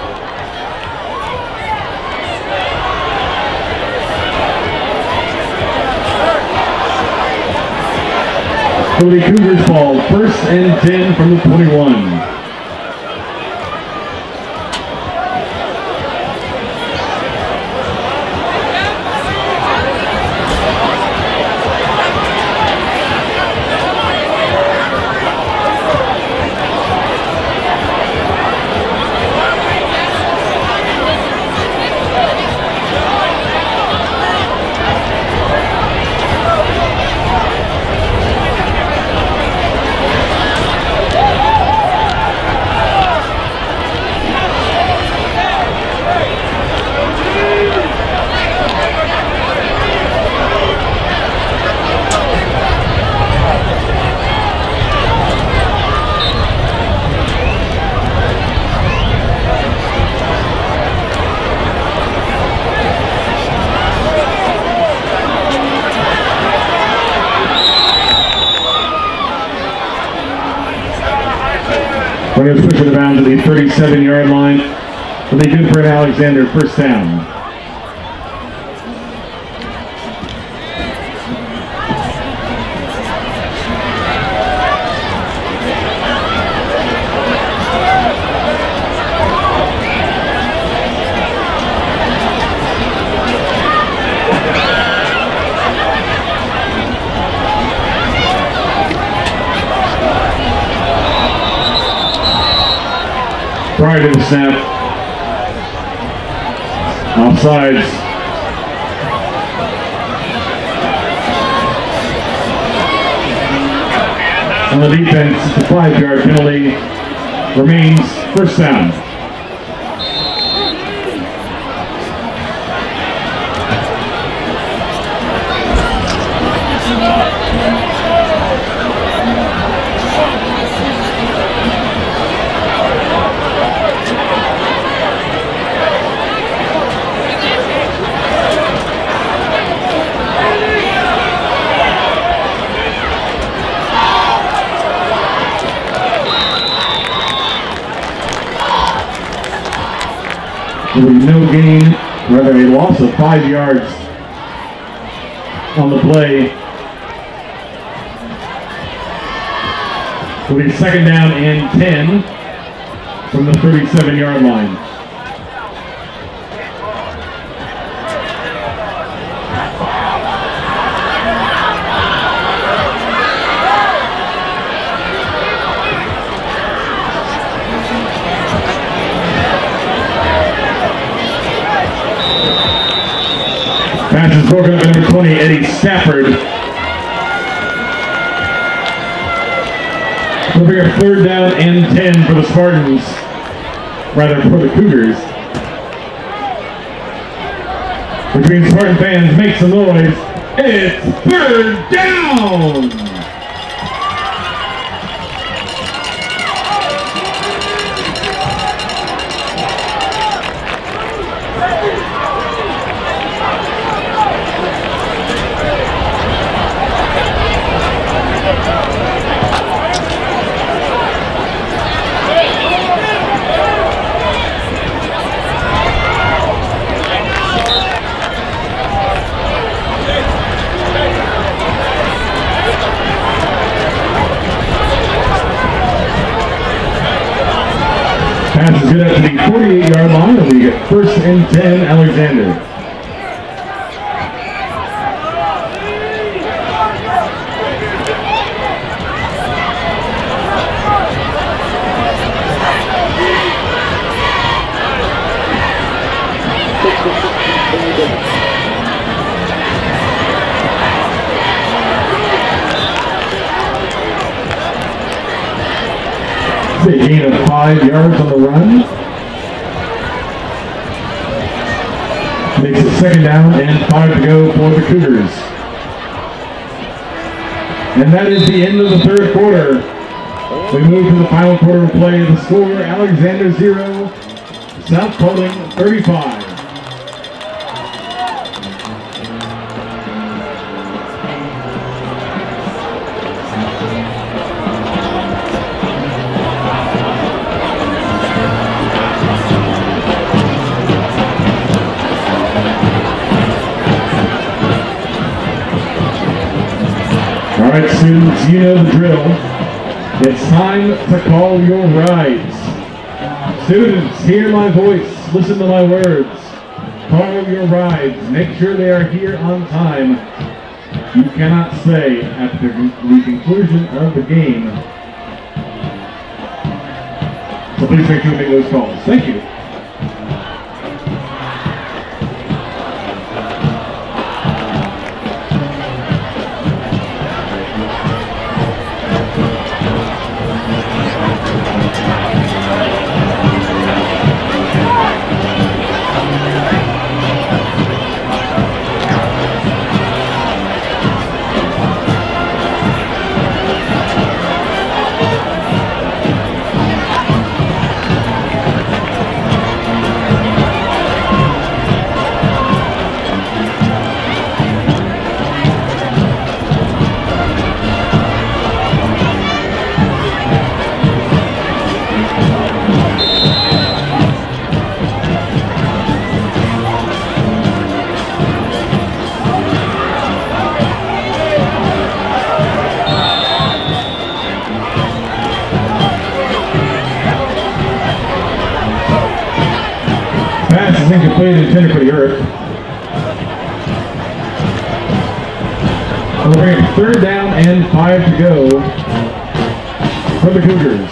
So the Cougars ball, first and 10 from the 21. We're going to push it down to the 37-yard line. It'll be good for an Alexander first down. Prior to the snap, offsides. On the defense, the 5-yard penalty remains first down. There will be no gain, rather a loss of 5 yards on the play. It will be second down and 10 from the 37-yard line. Pass is broken up number 20, Eddie Stafford. We'll bring up third down and 10 for the Spartans, rather for the Cougars. Which means Spartan fans, make some noise. It's third down! Pass is good up to the 48-yard line, and we get first and 10, Alexander. A gain of 5 yards on the run. Makes it second down and 5 to go for the Cougars. And that is the end of the third quarter. We move to the final quarter of play. The score, Alexander 0, South Paulding 35. All right, students, you know the drill. It's time to call your rides. Students, hear my voice, listen to my words. Call your rides. Make sure they are here on time. You cannot stay after the conclusion of the game. So please make sure to make those calls. Thank you. incomplete, intended for the earth. We'll bring it 3rd down and 5 to go for the Cougars.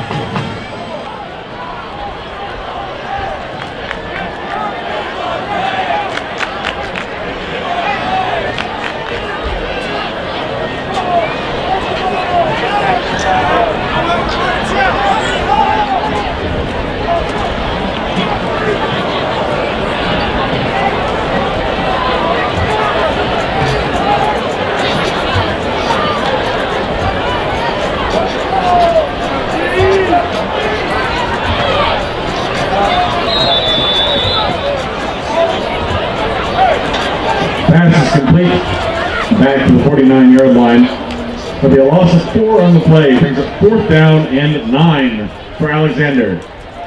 Pass is complete, back to the 49-yard line. There'll be a loss of 4 on the play, brings up 4th down and 9 for Alexander.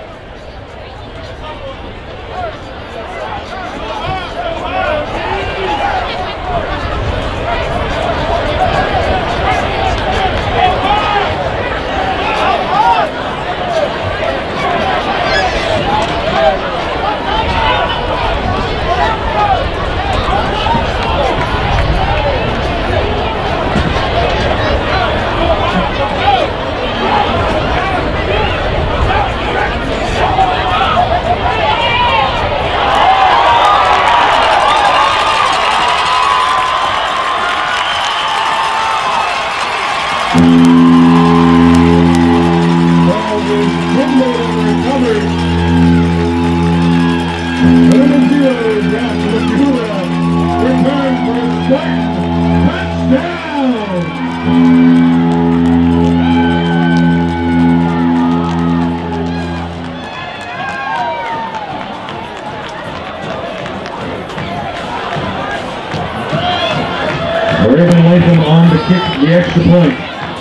Raven Latham on to kick the extra point.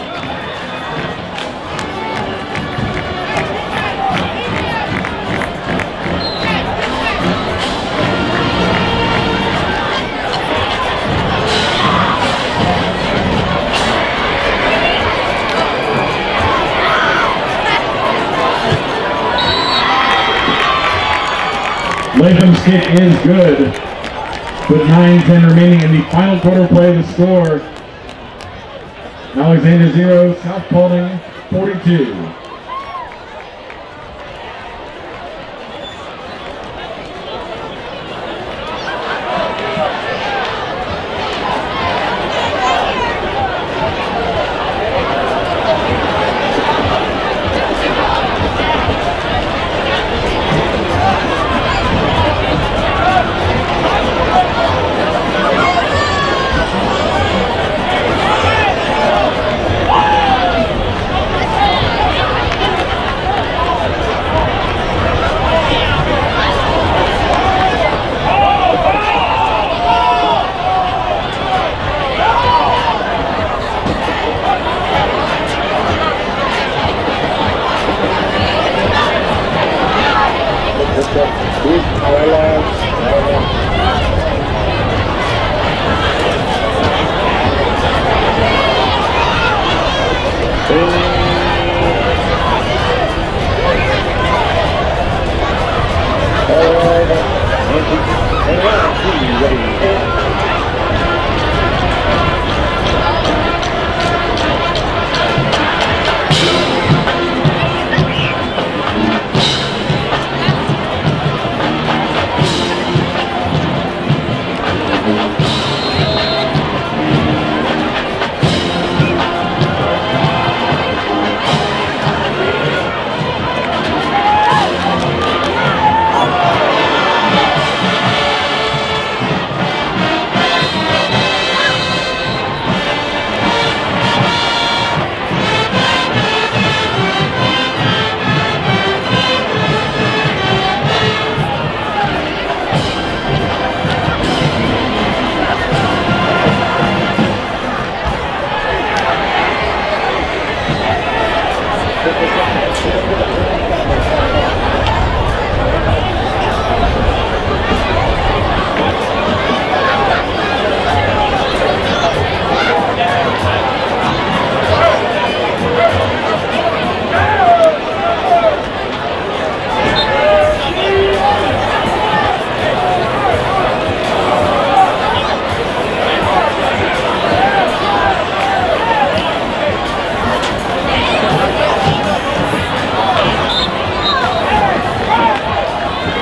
Latham's kick is good, with 9:10 remaining in the final quarter play of the score. Alexander 0, South Paulding 42.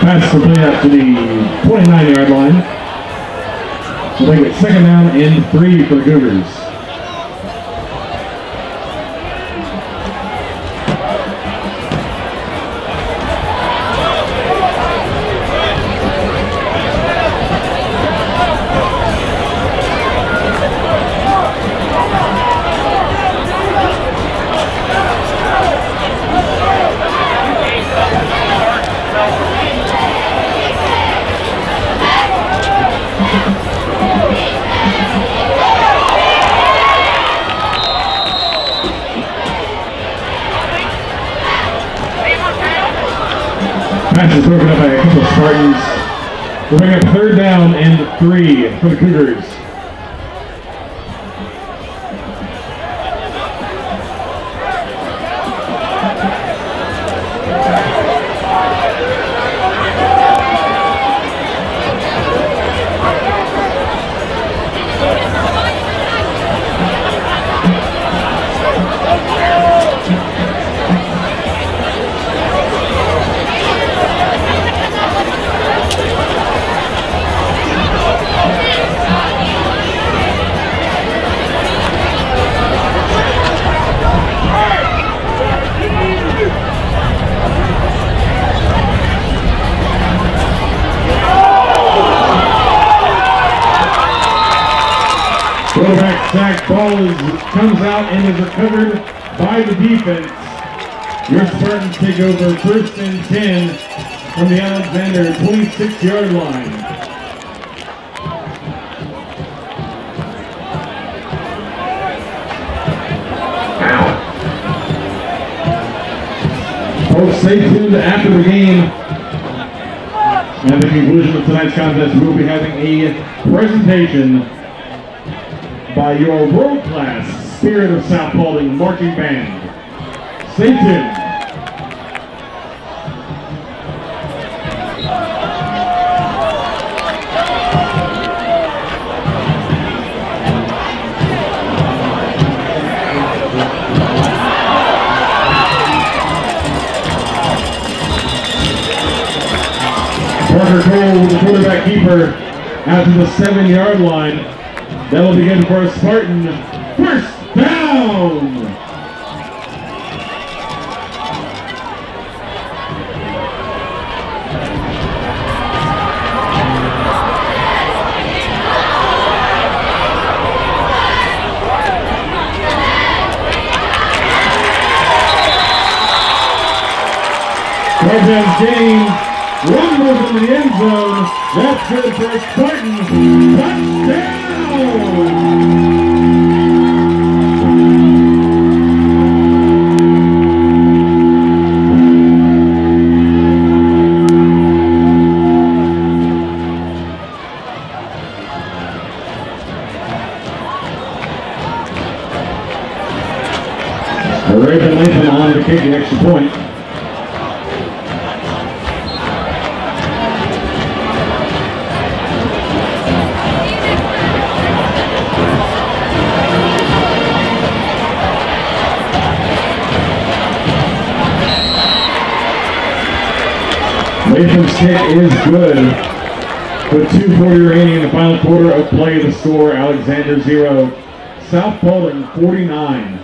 Pass complete up to the 29-yard line. So they get second down and 3 for the Cougars. Pass is broken up by a couple of Spartans. We'll bring up third down and 3 for the Cougars. Quarterback sack ball comes out and is recovered by the defense. Your Spartans take over first and 10 from the Alexander 26-yard line. Folks, stay tuned after the game. At the conclusion of tonight's contest, we'll be having a presentation by your world-class Spirit of South Paulding marching band. Stay tuned. Parker Cole, the quarterback keeper, out to the 7-yard line. That'll begin for a Spartan first down. Touchdown gain. One goes in the end zone. That's good for a Spartan touchdown. Raven Lathan on to kick the extra point. Lathan's kick is good. With 2:40 remaining in the final quarter of play, the score Alexander 0, South Paulding 49.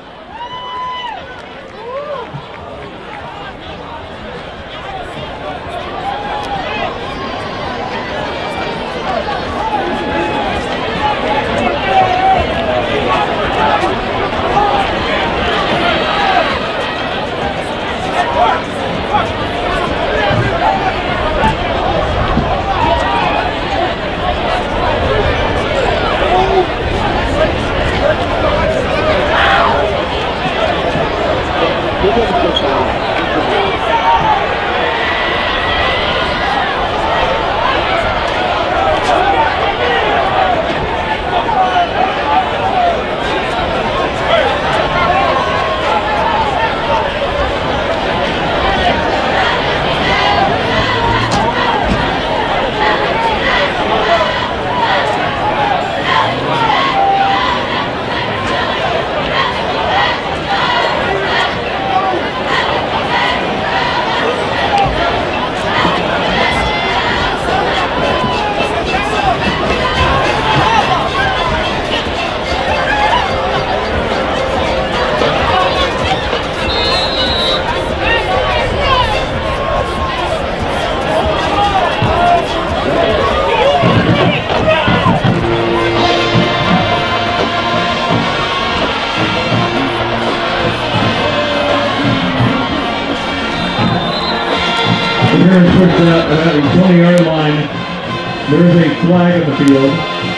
We're going to switch that at the 20-yard line. There's a flag in the field.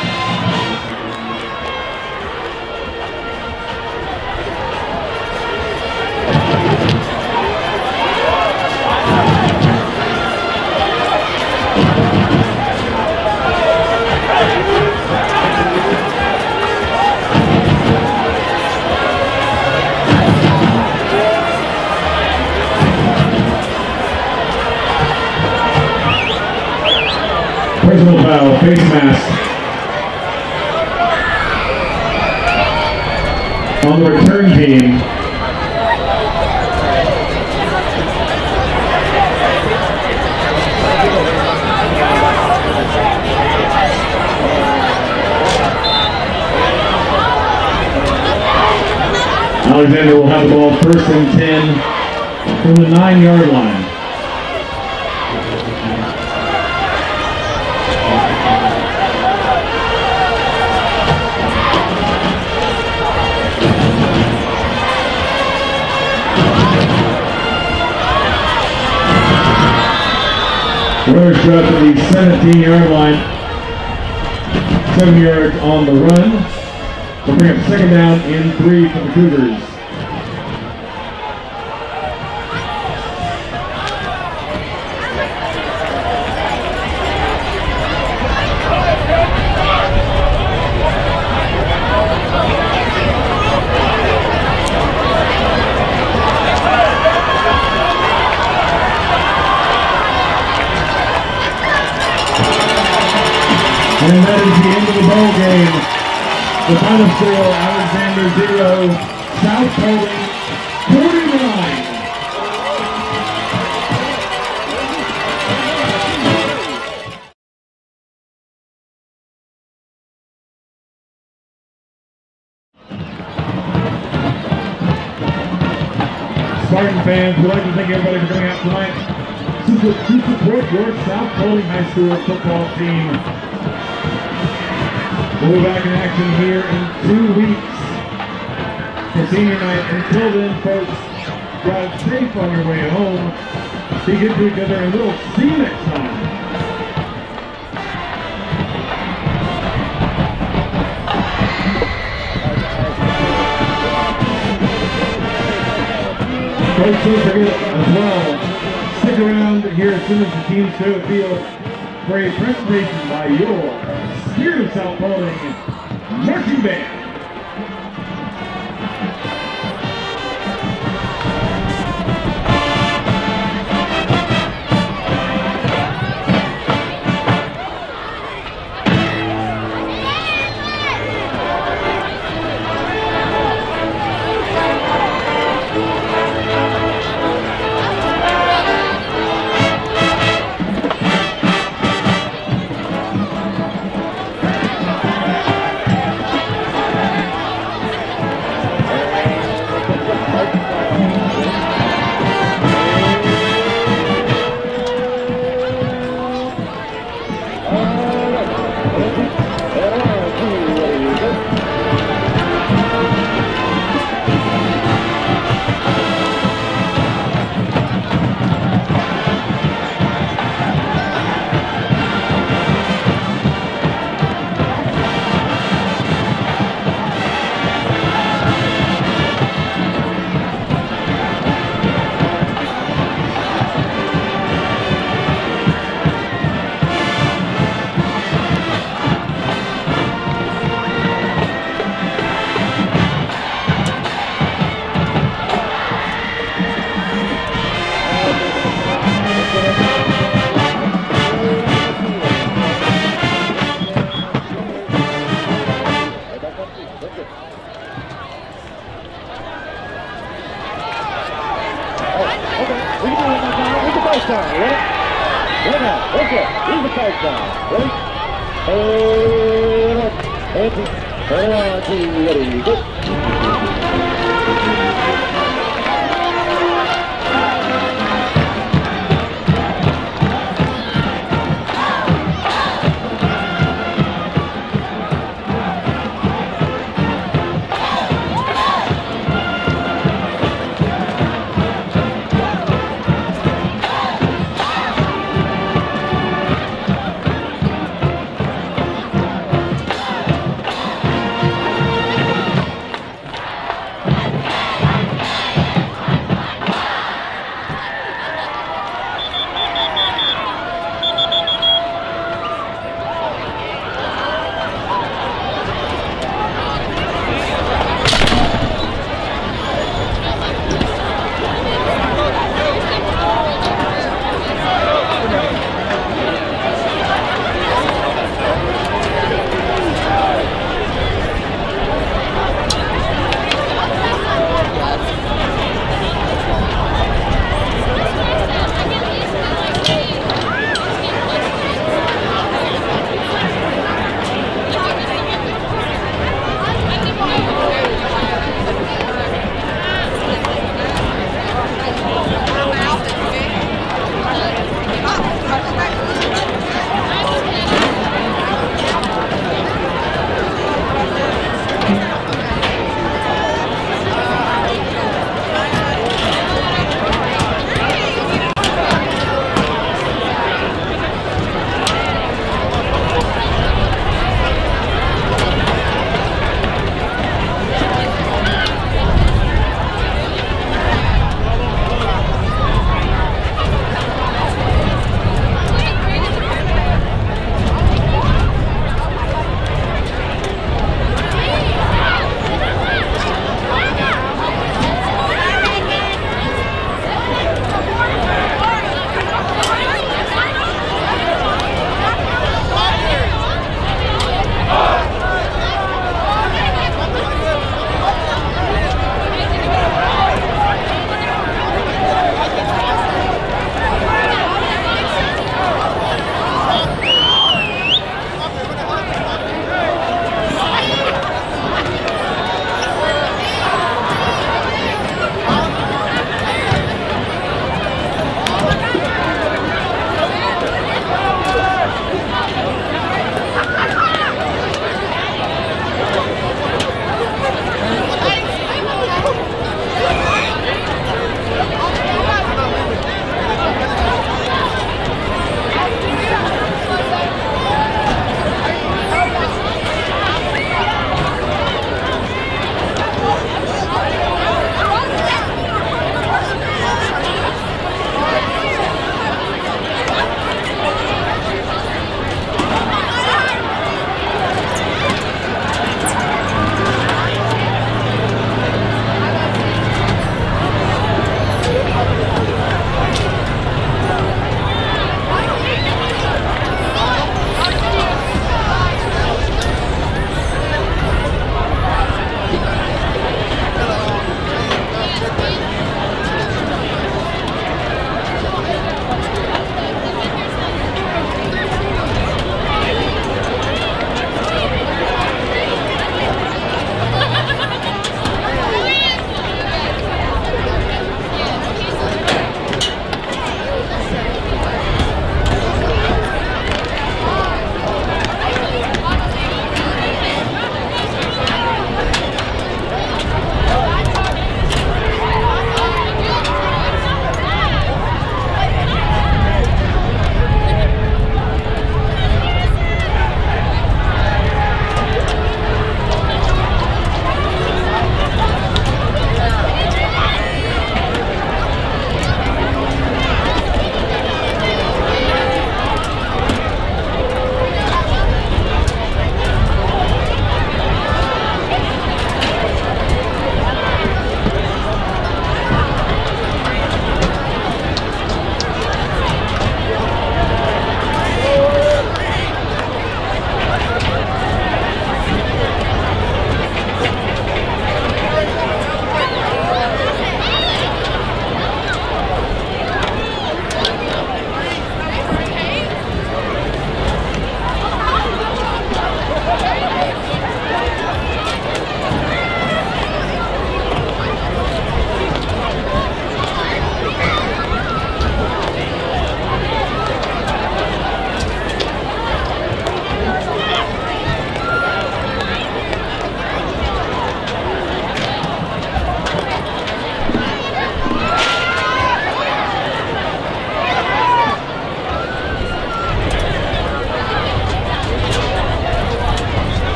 Personal foul, face mask. On the return team. Alexander will have the ball first and 10 from the 9-yard line. Runners shot to the 17-yard line. 7 yards on the run. We'll bring up second down and 3 for the Cougars. And that is the end of the ball game. The final score, Alexander 0, South Paulding 49. Spartan fans, we'd like to thank everybody for coming out tonight to support your South Paulding High School football team. We'll be back in action here in 2 weeks for senior night. Until then, folks, drive safe on your way home. Be good to each other, and we'll see you next time. Folks, don't forget as well, stick around here as soon as the teams show the field for a presentation by your Spirit of South Paulding marching band.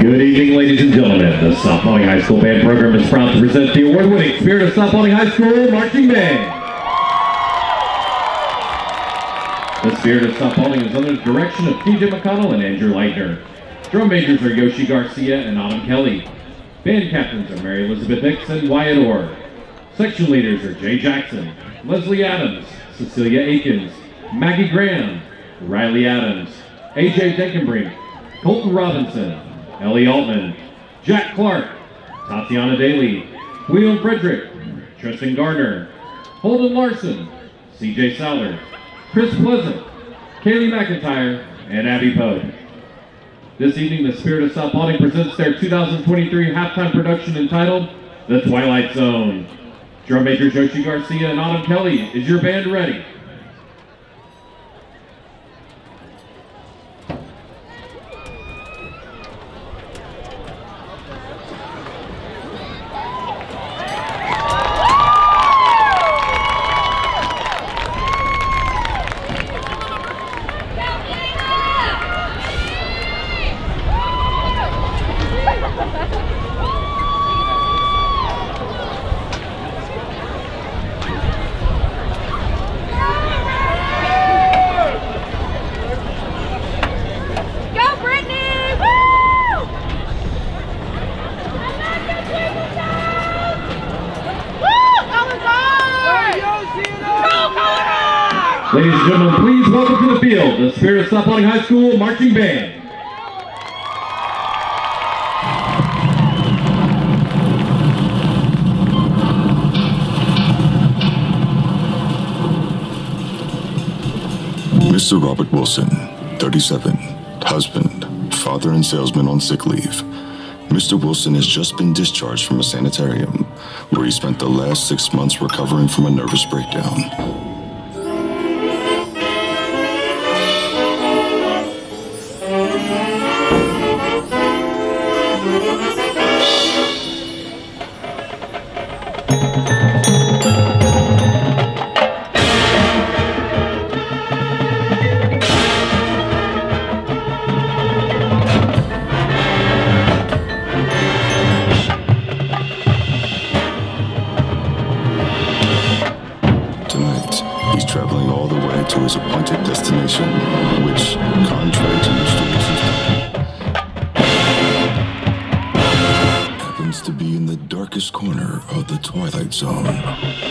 Good evening, ladies and gentlemen. The South Paulding High School Band Program is proud to present the award-winning Spirit of South Paulding High School Marching Band. The Spirit of South Paulding is under the direction of TJ McConnell and Andrew Leitner. Drum majors are Yoshi Garcia and Autumn Kelly. Band captains are Mary Elizabeth Hicks and Wyatt Orr. Section leaders are Jay Jackson, Leslie Adams, Cecilia Akins, Maggie Graham, Riley Adams, AJ Denkenbrink, Colton Robinson, Ellie Altman, Jack Clark, Tatiana Daly, William Frederick, Tristan Gardner, Holden Larson, CJ Souther, Chris Pleasant, Kaylee McIntyre, and Abby Pope. This evening, the Spirit of South Paulding presents their 2023 halftime production entitled The Twilight Zone. Drum majors Yoshi Garcia and Autumn Kelly, is your band ready? Ladies and gentlemen, please welcome to the field the Spirit of South Paulding High School Marching Band. Mr. Robert Wilson, 37, husband, father and salesman on sick leave. Mr. Wilson has just been discharged from a sanitarium where he spent the last 6 months recovering from a nervous breakdown. He's traveling all the way to his appointed destination, which, contrary to Mr. Wilson's happens to be in the darkest corner of the Twilight Zone.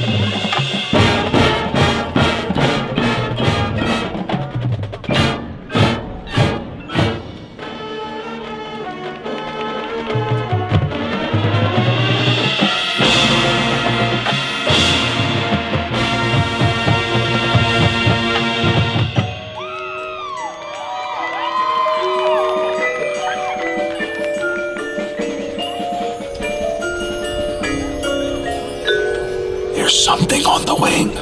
There's something on the wing.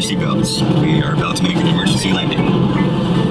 seatbelts. We are about to make an emergency landing.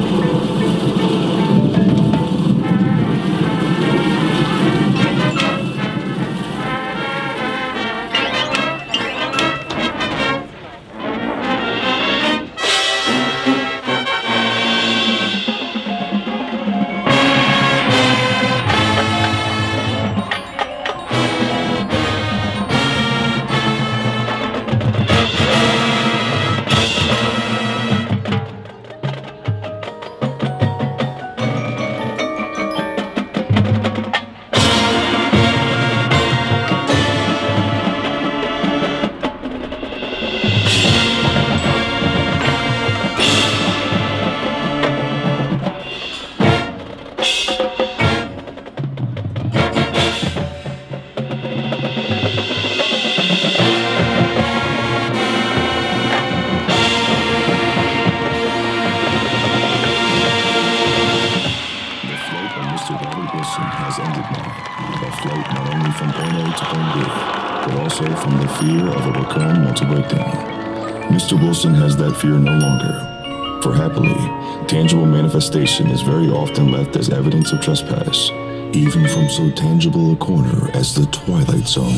Has ended now. A flight not only from point A to point B, but also from the fear of a recurring mental breakdown. Mr. Wilson has that fear no longer. For happily, tangible manifestation is very often left as evidence of trespass, even from so tangible a corner as the Twilight Zone.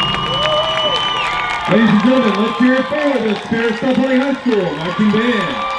Ladies and gentlemen, let's hear it for the Spartans High School marching band.